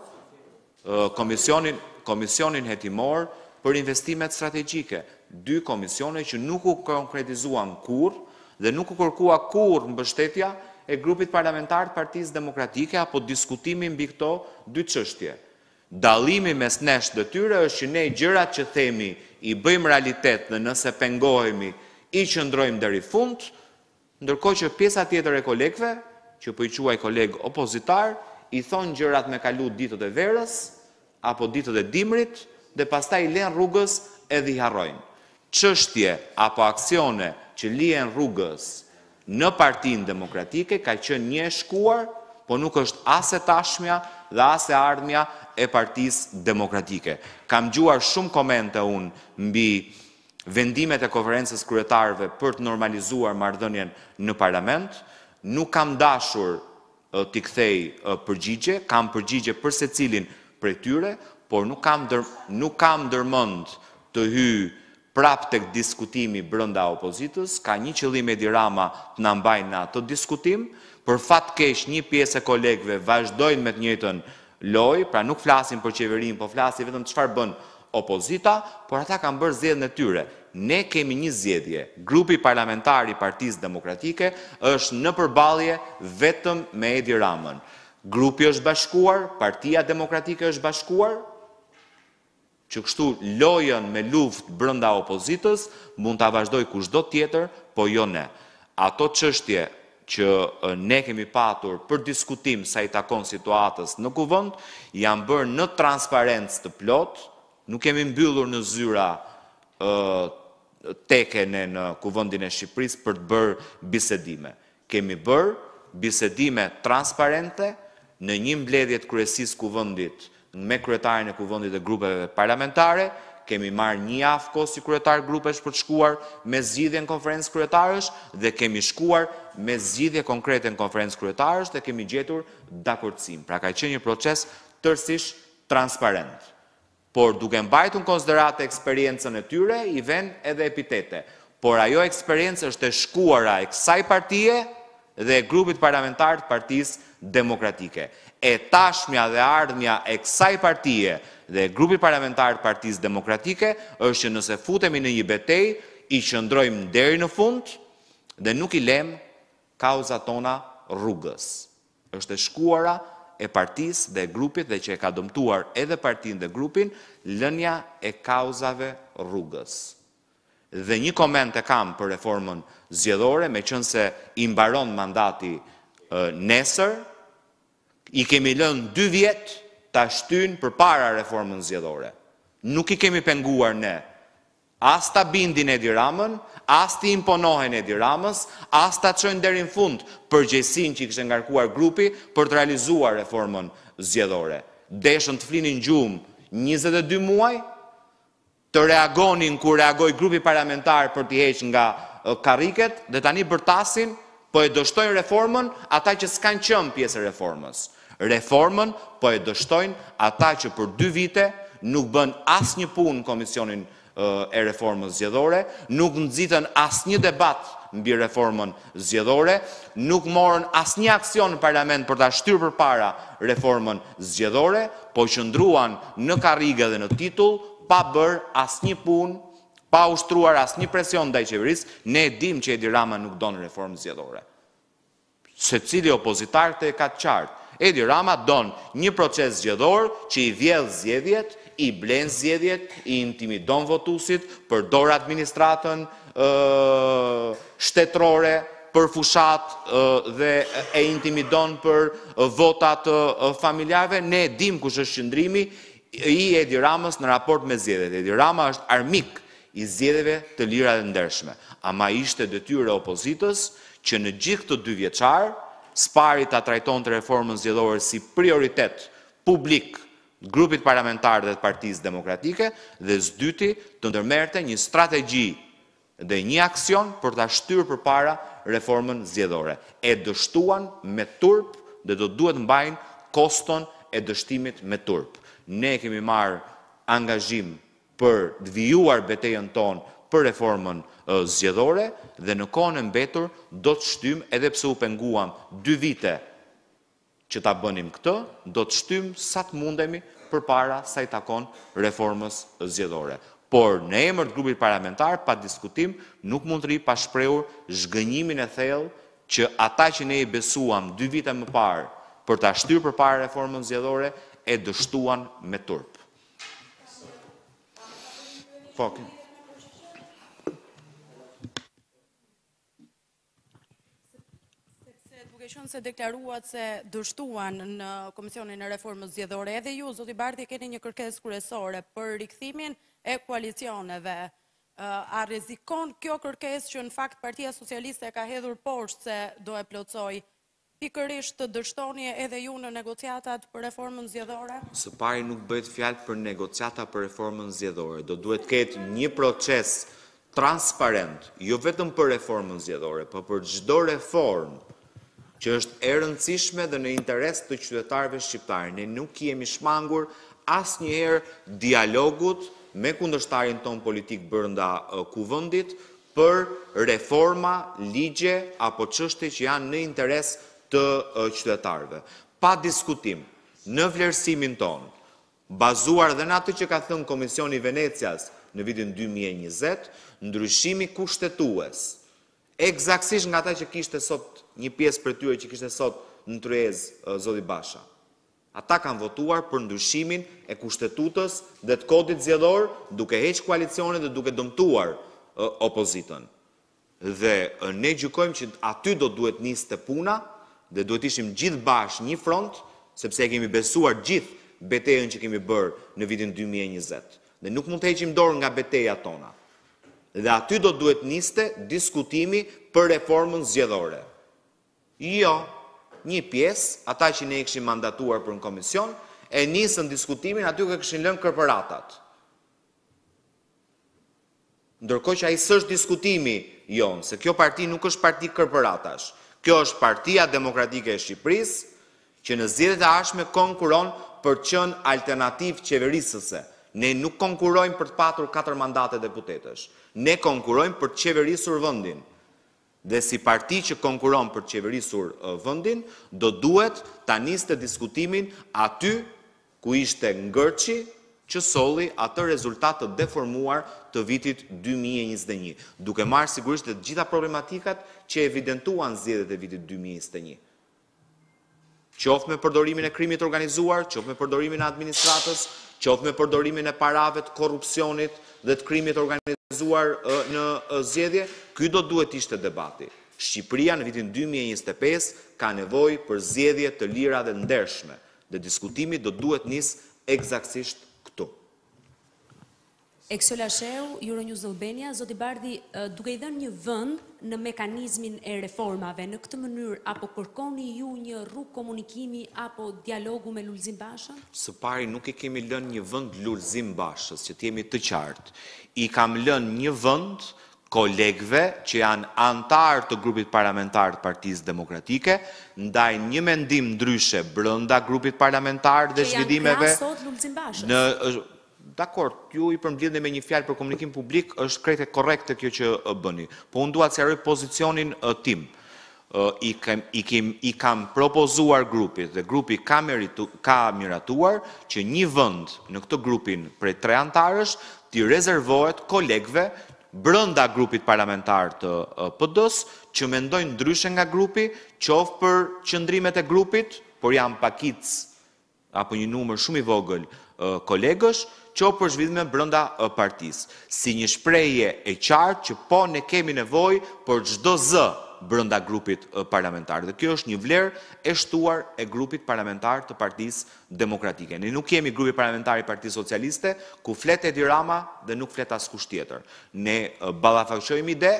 komisionin, komisionin hetimor për investimet strategjike. Dy komisione që nuk u konkretizuan kur dhe nuk u kërkua kur mbështetja e grupit parlamentar të Partisë Demokratike apo diskutimi mbi këto dy çështje. Dallimi mes nesh dhe tyre është që ne gjërat që themi i bëjmë realitet dhe nëse pengohemi i qëndrojmë deri fund, ndërkohë që pjesa tjetër e kolegëve, që po i quaj kolegë opozitar, i thonë gjërat me kalu ditët e verës apo ditët e dimrit dhe pastaj i lënë rrugës edhe i harrojnë. Çështje apo aksione që lihen rrugës në Partinë Demokratike ka qenë një e shkuar, po nuk është as e tashmja dhe as e ardhmja e Partisë Demokratike. Kam dëgjuar shumë komente unë mbi vendimet e konferencës kryetarëve për të normalizuar marrëdhënien në parlament, nuk kam dashur t'i kthej përgjigje, kam përgjigje për secilin prej tyre, por nuk kam dër, nuk kam ndërmend të hyj prap tek diskutimi brenda opozitës, ka një qëllim Edi Rama të na mbajë në atë diskutim, për fat keq një pjesë e kolegëve vazhdojnë me të njëjtën lojë, pra nuk flasin për qeverinë, po flasin vetëm çfarë bën opozita, por ata kanë bërë zgjedhjen e tyre. Ne kemi një zgjedhje. Grupi parlamentar i Partisë Demokratike është në përballje vetëm me Edi Ramën. Grupi është bashkuar, Partia Demokratike është bashkuar, që kështu lojën me luftë brenda opozitës mund ta vazhdoj kushdo tjetër, po jo ne. Ato çështje që ne kemi patur për diskutim sa i takon situatës në kuvend, janë bërë në transparencë të plot, nuk kemi mbyllur në zyra tekene në kuvendin e Shqipërisë për të bërë bisedime. Kemi bërë bisedime transparente në një mbledhje të kryesisë kuvendit me kryetarin e kuvendit e grupeve parlamentare, kemi marrë një javë kohë si kryetar grupesh për të shkuar me zgjidhjen konferencë kryetarësh dhe kemi shkuar me zgjidhje konkrete në konferencë kryetarësh dhe kemi gjetur dakordsim. Pra ka qenë një proces tërësisht transparent. Por duke mbajtur në konsiderat eksperiencën e tyre, i vën edhe epitete. Por ajo eksperiencë është e shkuara e kësaj partie dhe e grupit parlamentar të Partisë Demokratike. e tashmja dhe ardhmja e kësaj partije dhe grupi parlamentar të Partisë Demokratike është që nëse futemi në një betej, i qëndrojmë deri në fund dhe nuk i lem kauzat tona rrugës. Është e shkuara e partisë dhe grupit dhe që e ka dëmtuar edhe partinë dhe grupin, lënja e kauzave rrugës. Dhe një koment e kam për reformën zgjedhore, me qënë se i mbaron mandati e, nesër, i kemi lënë dy vjetë ta shtynë për para reformën zgjedhore. Nuk i kemi penguar ne. As ta bindin Edi Ramën, as ti imponohen Edi Ramës, as ta çojnë deri në fund përgjegjësinë që i kishte ngarkuar grupi për të realizuar reformën zgjedhore. Deshën të flinin gjumë njëzet e dy muaj, të reagonin kur reagoi grupi parlamentar për t'i heqë nga karriket, dhe tani bërtasin, po e dështojnë reformën ata që s'kan qenë pjesë e reformës. Reformën po e dështojnë ata që për dy vite nuk bën asnjë punë në komisionin e reformës zgjedhore, nuk nxitën asnjë debat mbi reformën zgjedhore, nuk morën asnjë aksion në parlament për ta shtyrë përpara reformën zgjedhore, po qëndruan në karrige dhe në titull pa bërë asnjë punë, pa ushtruar asnjë presion ndaj qeverisë. Ne e dim që Edi Rama nuk don reformë zgjedhore. Secili opozitar të e ka qartë. Edi Rama don një proces zgjedhor që i vjedh zgjedhjet, i blen zgjedhjet, i intimidon votuesit, përdor administratën e, shtetërore për fushat e, dhe e intimidon për votat e, familjarëve. Ne e dim kush është qëndrimi i Edi Ramës në raport me zgjedhjet. Edi Rama është armik i zgjedhjeve të lira dhe ndershme. Ama ishte detyrë e opozitës që në gjithë këtë dy vjeçar, s'pari ta trajtonte reformën zgjedhore si prioritet publik grupit parlamentar dhe të Partisë Demokratike, dhe s'dyti të ndërmerte një strategji dhe një aksion për ta shtyrë përpara reformën zgjedhore. E dështuan me turp dhe do duhet mbajnë koston e dështimit me turp. Ne kemi marrë angazhim për të vijuar betejën tonë për reformën zgjedhore dhe në kohën e mbetur do të shtym, edhe pse u penguam dy vite që ta bënim këtë, do të shtym sa të mundemi përpara sa i takon reformës zgjedhore. Por në emër të grupit parlamentar, pa diskutim, nuk mund të ri pa shprehur zhgënjimin e thellë që ata që ne i besuam dy vite më parë për ta shtyrë përpara reformën zgjedhore e dështuan me turp. Po, qënë se deklaruat se dështuan në Komisionin e Reformës Zgjedhore, edhe ju, zoti Bardhi, keni një kërkesë kryesore për rikthimin e koalicioneve. A rrezikon kjo kërkesë që në fakt Partia Socialiste ka hedhur poshtë se do e plotësoj, pikërisht të dështoni edhe ju në negociatat për reformën zgjedhore? Së pari nuk bëhet fjalë për negociata për reformën zgjedhore. Do duhet ketë një proces transparent, jo vetëm për reformën zgjedhore, por për çdo reformë që është e rëndësishme dhe në interes të qytetarëve shqiptarë. Ne nuk jemi shmangur asnjëherë dialogut me kundërshtarin ton politik brenda kuvendit për reforma, ligje apo çështje që janë në interes të qytetarëve. Pa diskutim, në vlerësimin ton, bazuar dhe në atë që ka thënë Komisioni i Venecias në vitin dy mijë e njëzet, ndryshimi kushtetues, eksaktësisht nga ata që kishte sot një pjesë për tyre që kishte sot në Tryezë zoti Basha. Ata kanë votuar për ndryshimin e kushtetutës dhe të kodit zgjedhor, duke heqë koalicione dhe duke dëmtuar opozitën. Dhe ne gjykojmë që aty do duhet niste puna dhe duhet ishim gjithë bashkë një front, sepse e kemi besuar gjithë betejën që kemi bërë në vitin dy mijë e njëzet. Dhe nuk mund të heqim dorë nga beteja tona. Dhe aty do duhet niste diskutimi për reformën zgjedhore. Jo, një pjesë, ata që ne i kishim mandatuar për në komision, e nisën diskutimin aty që kishin lënë kërpëratat. Ndërkohë që ai s'është diskutimi jonë, se kjo parti nuk është parti kërpëratash. Kjo është Partia Demokratike e Shqipërisë, që në zgjedhjet e ardhshme konkuron për të qenë alternativë qeverisëse. Ne nuk konkurojmë për të patur katër mandate deputetësh. Ne konkurojmë për të qeverisur vendin. dhe si parti që konkuron për të qeverisur vendin, do duhet ta niste diskutimin aty ku ishte ngërçi që solli atë rezultat të deformuar të vitit dy mijë e njëzet e një, duke marrë sigurisht të gjitha problematikat që evidentuan zgjedhjet e vitit dy mijë e njëzet e një. Qoftë me përdorimin e krimit organizuar, qoftë me përdorimin e administratës, qoftë me përdorimin e parave të korrupsionit dhe të krimit organizuar në zgjedhje, ky do duhet ishte debati. Shqipëria në vitin dy mijë e njëzet e pesë ka nevojë për zgjedhje të lira dhe ndershme, dhe diskutimi do duhet nis eksaktësisht këtu. Eksola Sheu, Euronews Albania, zoti Bardhi, duke i dhënë një vend në mekanizmin e reformave, në këtë mënyrë apo kërkoni ju një rrugë komunikimi apo dialogu me Lulzim Bashën? Së pari nuk i kemi lënë një vend Lulzim Bashës, që t'jemi të qartë. I kam lënë një vend kolegëve që janë antar të grupit parlamentar të Partisë Demokratike, ndaj një mendim ndryshe brenda grupit parlamentar dhe zhvillimeve. Që janë krah sot Lulzim Bashës? Në Dakor, ju i përmbledhni me një fjalë për komunikim publik, është krejtë korrekte kjo që bëni. Po unë dua të sqaroj pozicionin tim. I kam, i kam, i kam propozuar grupit dhe grupi ka, meritu, ka miratuar që një vend në këtë grupin prej tre antarësh t'i rezervohet kolegëve brenda grupit parlamentar të P D-s që mendojnë ndryshe nga grupi, qoftë për qëndrimet e grupit, por janë pakic apo një numër shumë i vogël kolegësh, që për zhvillime brenda partisë. Si një shprehje e qartë që po ne kemi nevojë për çdo zë brenda grupit parlamentar. Dhe kjo është një vlerë e shtuar e grupit parlamentar të Partisë Demokratike. Ne nuk kemi grupi parlamentar i Partisë Socialiste ku flet Edi Rama dhe nuk flet askush tjetër. Ne ballafaqojmë ide,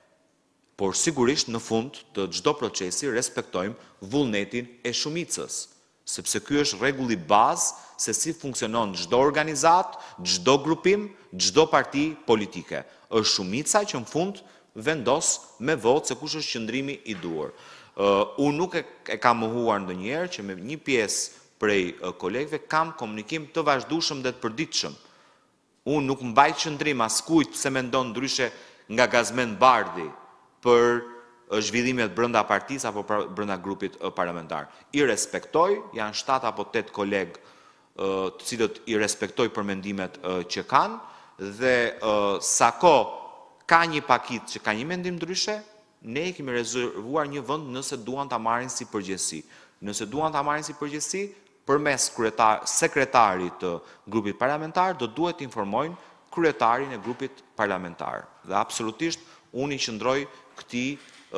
por sigurisht në fund të çdo procesi respektojmë vullnetin e shumicës, sepse ky është rregulli bazë se si funksionon çdo organizat, çdo grupim, çdo parti politike. Është shumica që në fund vendos me votë se kush është qëndrimi i duhur. Uh, unë nuk e, e kam mohuar ndonjëherë që me një pjesë prej uh, kolegëve kam komunikim të vazhdueshëm dhe të përditshëm. Unë nuk mbaj qëndrim askujt pse mendon ndryshe nga Gazmend Bardhi për zhvillimet brenda partisë apo brenda grupit parlamentar. I respektoj, janë shtat apo tet kolegë të cilët i respektoj për mendimet që kanë dhe sa kohë ka një pakit që ka një mendim ndryshe, ne i kemi rezervuar një vend nëse duan ta marrin si përgjegjësi. Nëse duan ta marrin si përgjegjësi, përmes sekretarit të grupit parlamentar do duhet të informojnë kryetarin e grupit parlamentar. Dhe absolutisht unë i qëndroj këtij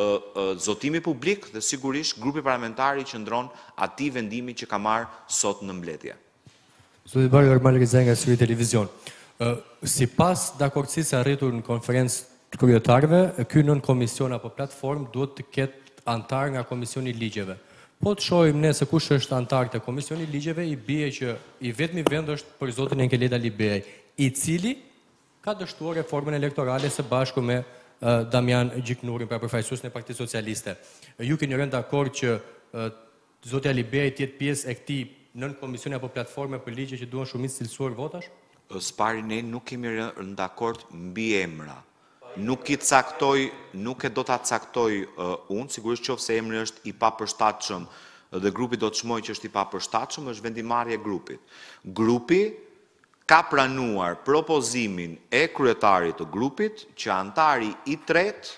zotimi publik dhe sigurisht grupi parlamentar i qëndron atij vendimi që ka marrë sot në mbledhje. Zoti Bardhi Armal Rizaj nga Syri Televizion. Si pas dakordësisë arritur në konferencë të kryetarëve, ky nën komision apo platformë duhet të ketë antar nga Komisioni i Ligjeve. Po të shohim ne se kush është antar të Komisioni i Ligjeve, i bie që i vetmi vend është për zotin Enkeleda Liberaj, i cili ka dështuar reformën elektorale së bashku me uh, Damian Gjiknurin, pra përfaqësuesin e Partisë Socialiste. Ju keni rënë dakord që uh, zotja Liberaj të jetë pjesë e këtij nën komisioni apo platforme për ligje që duan shumicë cilësuar votash? Spari ne nuk kemi rënë dakord mbi emra. Nuk i caktoj, nuk e do ta caktoj uh, unë, sigurisht qoftë se emri është i papërshtatshëm dhe grupi do të çmojë që është i papërshtatshëm, është vendimarrja e grupit. Grupi ka pranuar propozimin e kryetarit të grupit që antari i tretë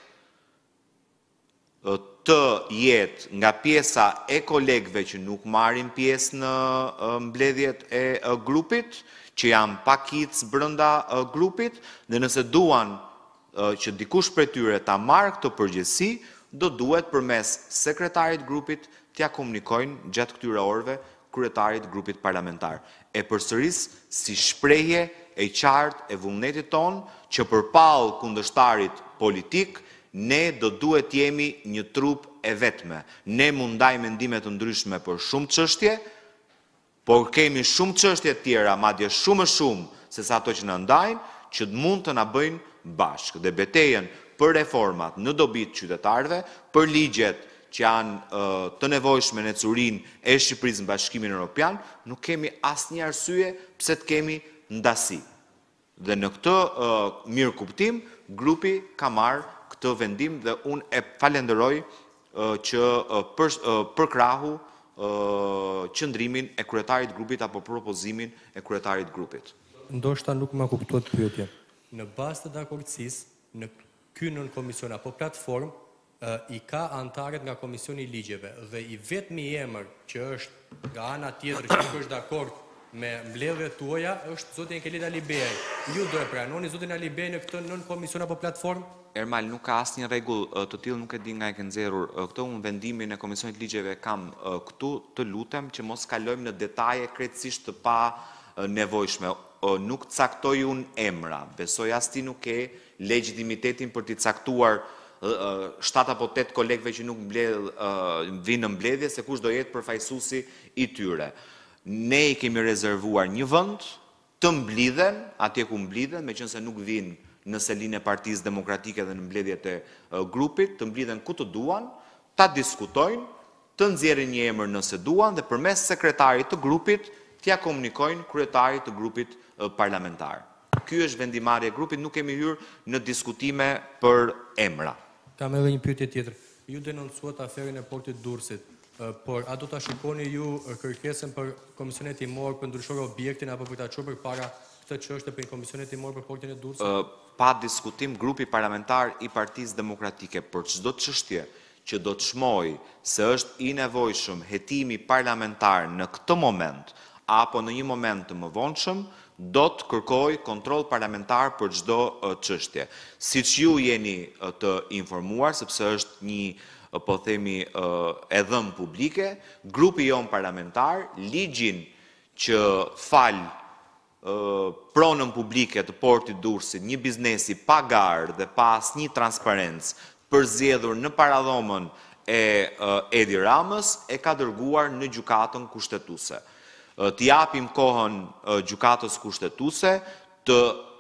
të jetë nga pjesa e kolegëve që nuk marrin pjesë në mbledhjet e grupit, që janë pakic brenda grupit, dhe nëse duan që dikush prej tyre ta marrë këtë përgjegjësi, do duhet përmes sekretarit grupit t'ia komunikojnë gjatë këtyre orëve kryetarit grupit parlamentar. E përsëris si shprehje e qartë e vullnetit ton që përpall kundërshtarit politik ne do duhet jemi një trup e vetme. Ne mund ndajmë mendime të ndryshme për shumë çështje, por kemi shumë çështje të tjera, madje shumë më shumë se sa ato që na ndajnë, që mund të na bëjnë bashkë. Dhe betejën për reformat në dobi të qytetarëve, për ligjet që janë uh, të nevojshme në curinë e Shqipërisë në Bashkimin Evropian, nuk kemi asnjë arsye pse të kemi ndasi. Dhe në këtë uh, mirë kuptim, grupi ka marrë të vendim dhe unë e falenderoj që përkrahu qëndrimin e kryetarit grupit apo propozimin e kryetarit grupit. Ndoshta nuk më kuptuat pyetje. Në bazë të dakordësisë, në ky nën komision apo platform i ka antarët nga Komisioni i Ligjeve dhe i vetmi emër që është nga ana tjetër që nuk është dakord me mbledhjet tuaja është zoti Enkelida Libej. Ju do e pranoni zotin Libej në këtë nën komision apo platform? Ermal, nuk ka asnjë rregull të tillë, nuk e di nga e ke nxjerrur këtë. Unë vendimin e Komisionit Ligjeve kam këtu, të lutem që mos kalojmë në detaje krejtësisht të pa nevojshme. Nuk caktoj unë emra, besoj as ti nuk ke legitimitetin për t'i caktuar shtat apo tet kolegëve që nuk vinë në mbledhje se kush do jetë përfaqësuesi i tyre. Ne i kemi rezervuar një vend të mblidhen, atje ku mblidhen, meqense nuk vinë në selinë e Partisë Demokratike dhe në mbledhjet e grupit, të mblidhen ku të duan, ta diskutojnë, të nxjerrin një emër nëse duan dhe përmes sekretarit të grupit t'ia komunikojnë kryetarit të grupit parlamentar. Ky është vendimarrja e grupit, nuk kemi hyrë në diskutime për emra. Kam edhe një pyetje tjetër. Ju denoncuat aferën e portit Durrësit, por a do ta shikoni ju kërkesën për komisionet timor për ndryshore objektin apo për ta çuar përpara këtë çështje për komisionet timor për portin e Durrësit? Pa diskutim, grupi parlamentar i Partisë Demokratike për çdo çështje që do të shmoj se është i nevojshëm hetimi parlamentar në këtë moment apo në një moment të mëvonshëm, do të kërkoj kontroll parlamentar për çdo çështje. Siç ju jeni të informuar, sepse është një, po themi, e dhënë publike, grupi jon parlamentar, ligjin që fal pronën publike të portit Durrësit, një biznesi pa garë dhe pa asnjë transparencë, përzgjedhur në paradhomën e Edi Ramës, e ka dërguar në gjykatën kushtetuese. Të japim kohën gjykatës kushtetuese, të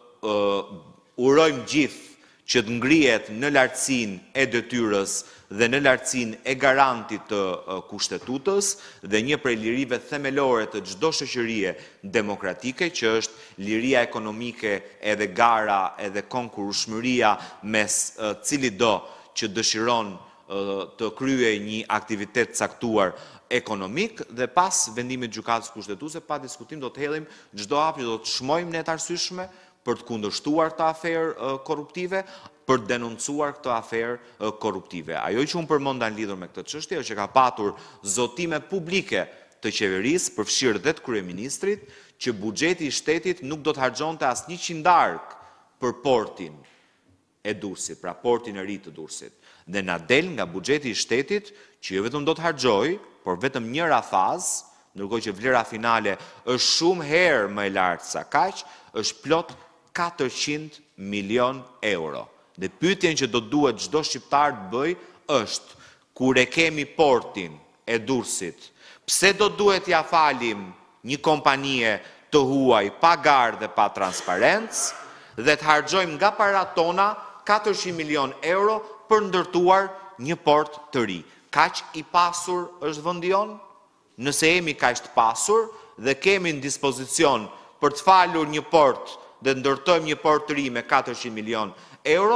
urojmë gjithë që të ngrihet në lartësinë e detyrës dhe në lartësinë e garantit të kushtetutës dhe një prej lirive themelore të çdo shoqërie demokratike, që është liria ekonomike edhe gara edhe konkurrueshmëria mes cili do që dëshiron të kryej një aktivitet caktuar ekonomik, dhe pas vendimit gjykatës kushtetuese, pa diskutim do të hedhim çdo hap që do të çmojmë ne të arsyeshme për të kundërshtuar këtë aferë korruptive, për të denoncuar këtë aferë korruptive. Ajo që unë përmenda në lidhur me këtë çështje është që ka patur zotime publike të qeverisë, përfshirë dhe të kryeministrit, që buxheti i shtetit nuk do të harxhonte as një qindark për portin e Durrësit, pra portin e ri të Durrësit. Dhe na del nga buxheti i shtetit që jo vetëm do të harxhoj, por vetëm një rafaz, ndërkohë që vlera finale është shumë herë më e lartë sa kaq, është plot katërqind milion euro. Dhe pyetjen që do duhet çdo shqiptar të bëj është, kur e kemi portin e Durrësit, pse do duhet ja falim një kompanie të huaj pa garë dhe pa transparencë dhe të harxojmë nga parat tona katërqind milion euro për ndërtuar një port të ri. Kaq i pasur është vendi jon? Nëse jemi kaq të pasur dhe kemi në dispozicion për të falur një port dhe ndërtojmë një port të ri me katërqind milion euro,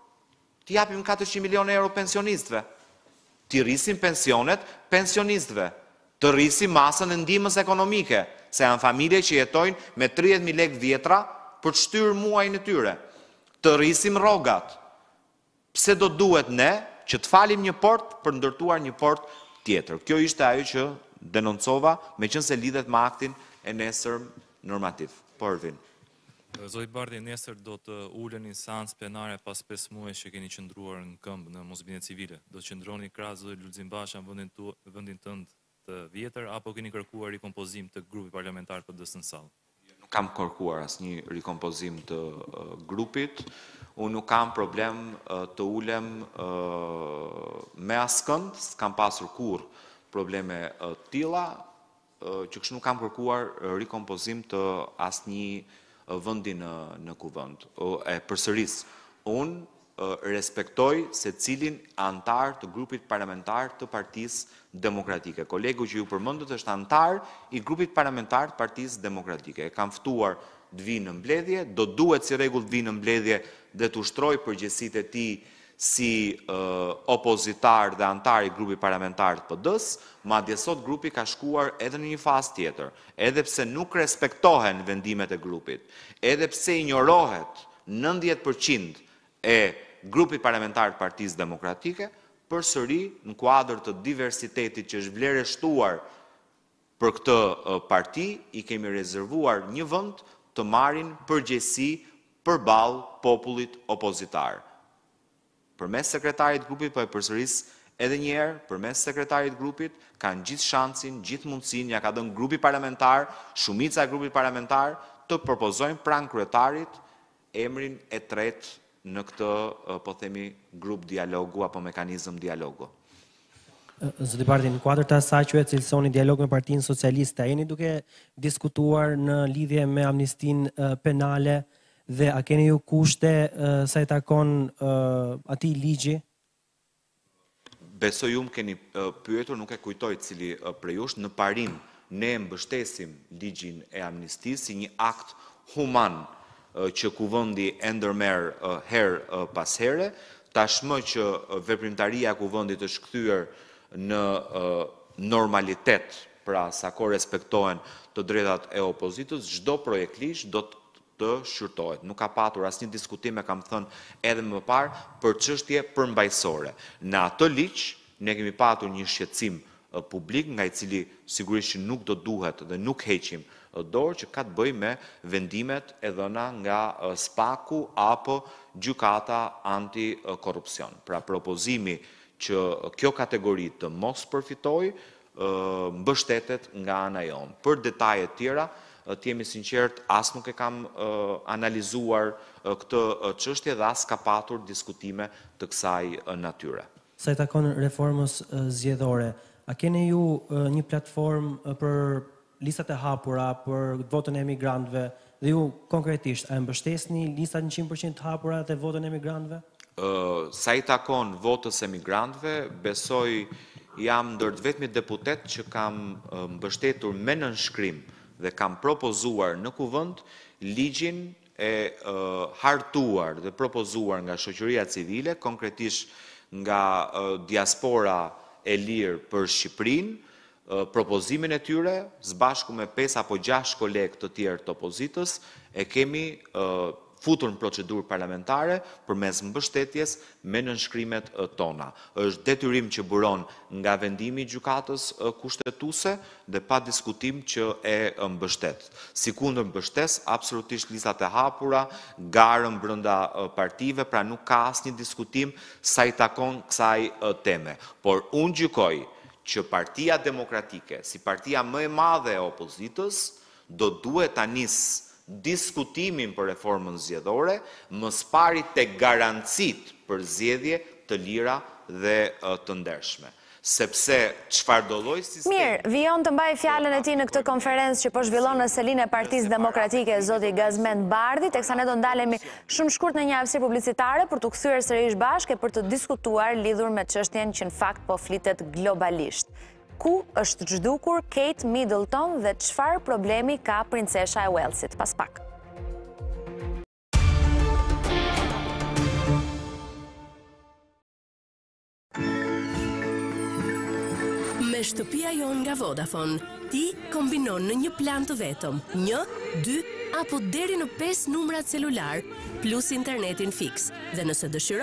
të japim katërqind milion euro pensionistëve. Të rrisim pensionet pensionistëve. Të rrisim masën e ndihmës ekonomike, se janë familje që jetojnë me tridhjetë mijë lekë vjetra për të shtyr muajin e tyre. Të rrisim rrogat. Pse do duhet ne që të falim një port për ndërtuar një port tjetër? Kjo ishte ajo që denoncova, meqense lidhet me aktin e nesër normativ. Po Ervin. Zoti Bardhi, nesër do të uleni në seancë plenare pas pesë muajsh që keni qëndruar në këmbë në mosbindje civile. Do të qëndroni krahas zotit Lulzim Basha në vendin tu, vendin tënd të vjetër, apo keni kërkuar rikompozim të grupit parlamentar P D-s në sallë? Nuk kam kërkuar asnjë rikompozim të grupit. Unë nuk kam problem të ulem me askënd, s'kam pasur kur probleme të tilla, që kështu nuk kam kërkuar rikompozim të asnjë vendi në në kuvend. E përsëris, unë respektoj se cilin antar të grupit parlamentar të Partisë Demokratike. Kolegu që ju përmendët është antar i grupit parlamentar të Partisë Demokratike. E kam ftuar të vinë në mbledhje, do duhet si rregull të vinë në mbledhje dhe të ushtroj përgjegjësitë e tij si uh, opozitar dhe antar i grupi parlamentar të P D-s, madje sot grupi ka shkuar edhe në një fazë tjetër, edhe pse nuk respektohen vendimet e grupit, edhe pse injorohet nëntëdhjetë përqind e grupit parlamentar të Partisë Demokratike, përsëri në kuadër të diversitetit që është vlerështuar për këtë parti, i kemi rezervuar një vend të marrin përgjegjësi përballë popullit opozitar. Përmes sekretarit grupit, po e përsëris edhe një herë, përmes sekretarit grupit, kanë gjithë shansin, gjithë mundësinë, ja ka dhënë grupi parlamentar, shumica e grupit parlamentar, të propozojnë pranë kryetarit emrin e tretë në këtë, po themi, grup dialogu apo mekanizëm dialogu. Zoti Bardhi, në kuadër të asaj që e cilësoni dialog me Partinë Socialiste, a jeni duke diskutuar në lidhje me amnistinë penale dhe a keni ju kushte sa i takon atij ligji? Besoj ju më keni pyetur, nuk e kujtoj cili prej jush, në parim ne mbështesim ligjin e amnistisë si një akt human që kuvendi e ndërmerr herë pas here, tashmë që veprimtaria e kuvendit është kthyer në normalitet, pra sa ko respektohen të drejtat e opozitës, çdo projekt ligj do të shqyrtohet. Nuk ka patur asnjë diskutim, e kam thënë edhe më parë, për çështje përmbajtësore. Në atë ligj ne kemi patur një shqetësim publik, nga i cili sigurisht që nuk do duhet dhe nuk heqim dorë, që ka të bëjë me vendimet e dhëna nga SPAK-u apo gjykata antikorrupsion. Pra propozimi që kjo kategori të mos përfitoj, mbështetet nga ana jonë. Për detajet tjera, të jemi sinqert, as nuk e kam analizuar këtë çështje dhe as ka patur diskutime të kësaj natyre. Sa i takon reformës zgjedhore, a keni ju një platformë për listat e hapura, për votën e emigrantëve, dhe ju konkretisht, a e mbështesni listat një qind përqind të hapura dhe votën e emigrantëve? Sa i takon votës emigrantëve, besoj jam ndër të vetmit deputet që kam mbështetur me nënshkrim dhe kam propozuar në kuvend ligjin e hartuar dhe propozuar nga shoqëria civile, konkretisht nga diaspora e lirë për Shqipërinë, propozimin e tyre, zbashku me pesë apo gjashtë kolegë të tjerë të opozitës, e kemi futur në procedurë parlamentare përmes mbështetjes me nënshkrimet tona. Është detyrim që buron nga vendimi i gjykatës kushtetuese dhe pa diskutim që e mbështet. Sikundër mbështes absolutisht listat e hapura, garën brenda partive, pra nuk ka asnjë diskutim sa i takon kësaj teme. Por unë gjykoj që Partia Demokratike, si partia më e madhe e opozitës, do duhet ta nisë diskutimin për reformën zgjedhore, më spari tek garancit për zgjedhje të lira dhe të ndershme. Sepse çfarë do lloj sistemi... Mirë, vijon të mbaj fjalën e tij në këtë konferencë që po zhvillon në selinë e Partisë Demokratike zoti Gazmend Bardhi, teksa ne do ndalemi shumë shkurt në një hapësirë publicitare për të kthyer sërish bashkë e për të diskutuar lidhur me çështjen që në fakt po flitet globalisht. Ku është zhdukur Kate Middleton dhe çfarë problemi ka princesha e Walesit? Pas pak. Me shtëpia jon nga Vodafone, ti kombinon në një plan të vetëm, një, dy, apo deri në pesë numra celular, plus internetin fix. Dhe nëse dëshiron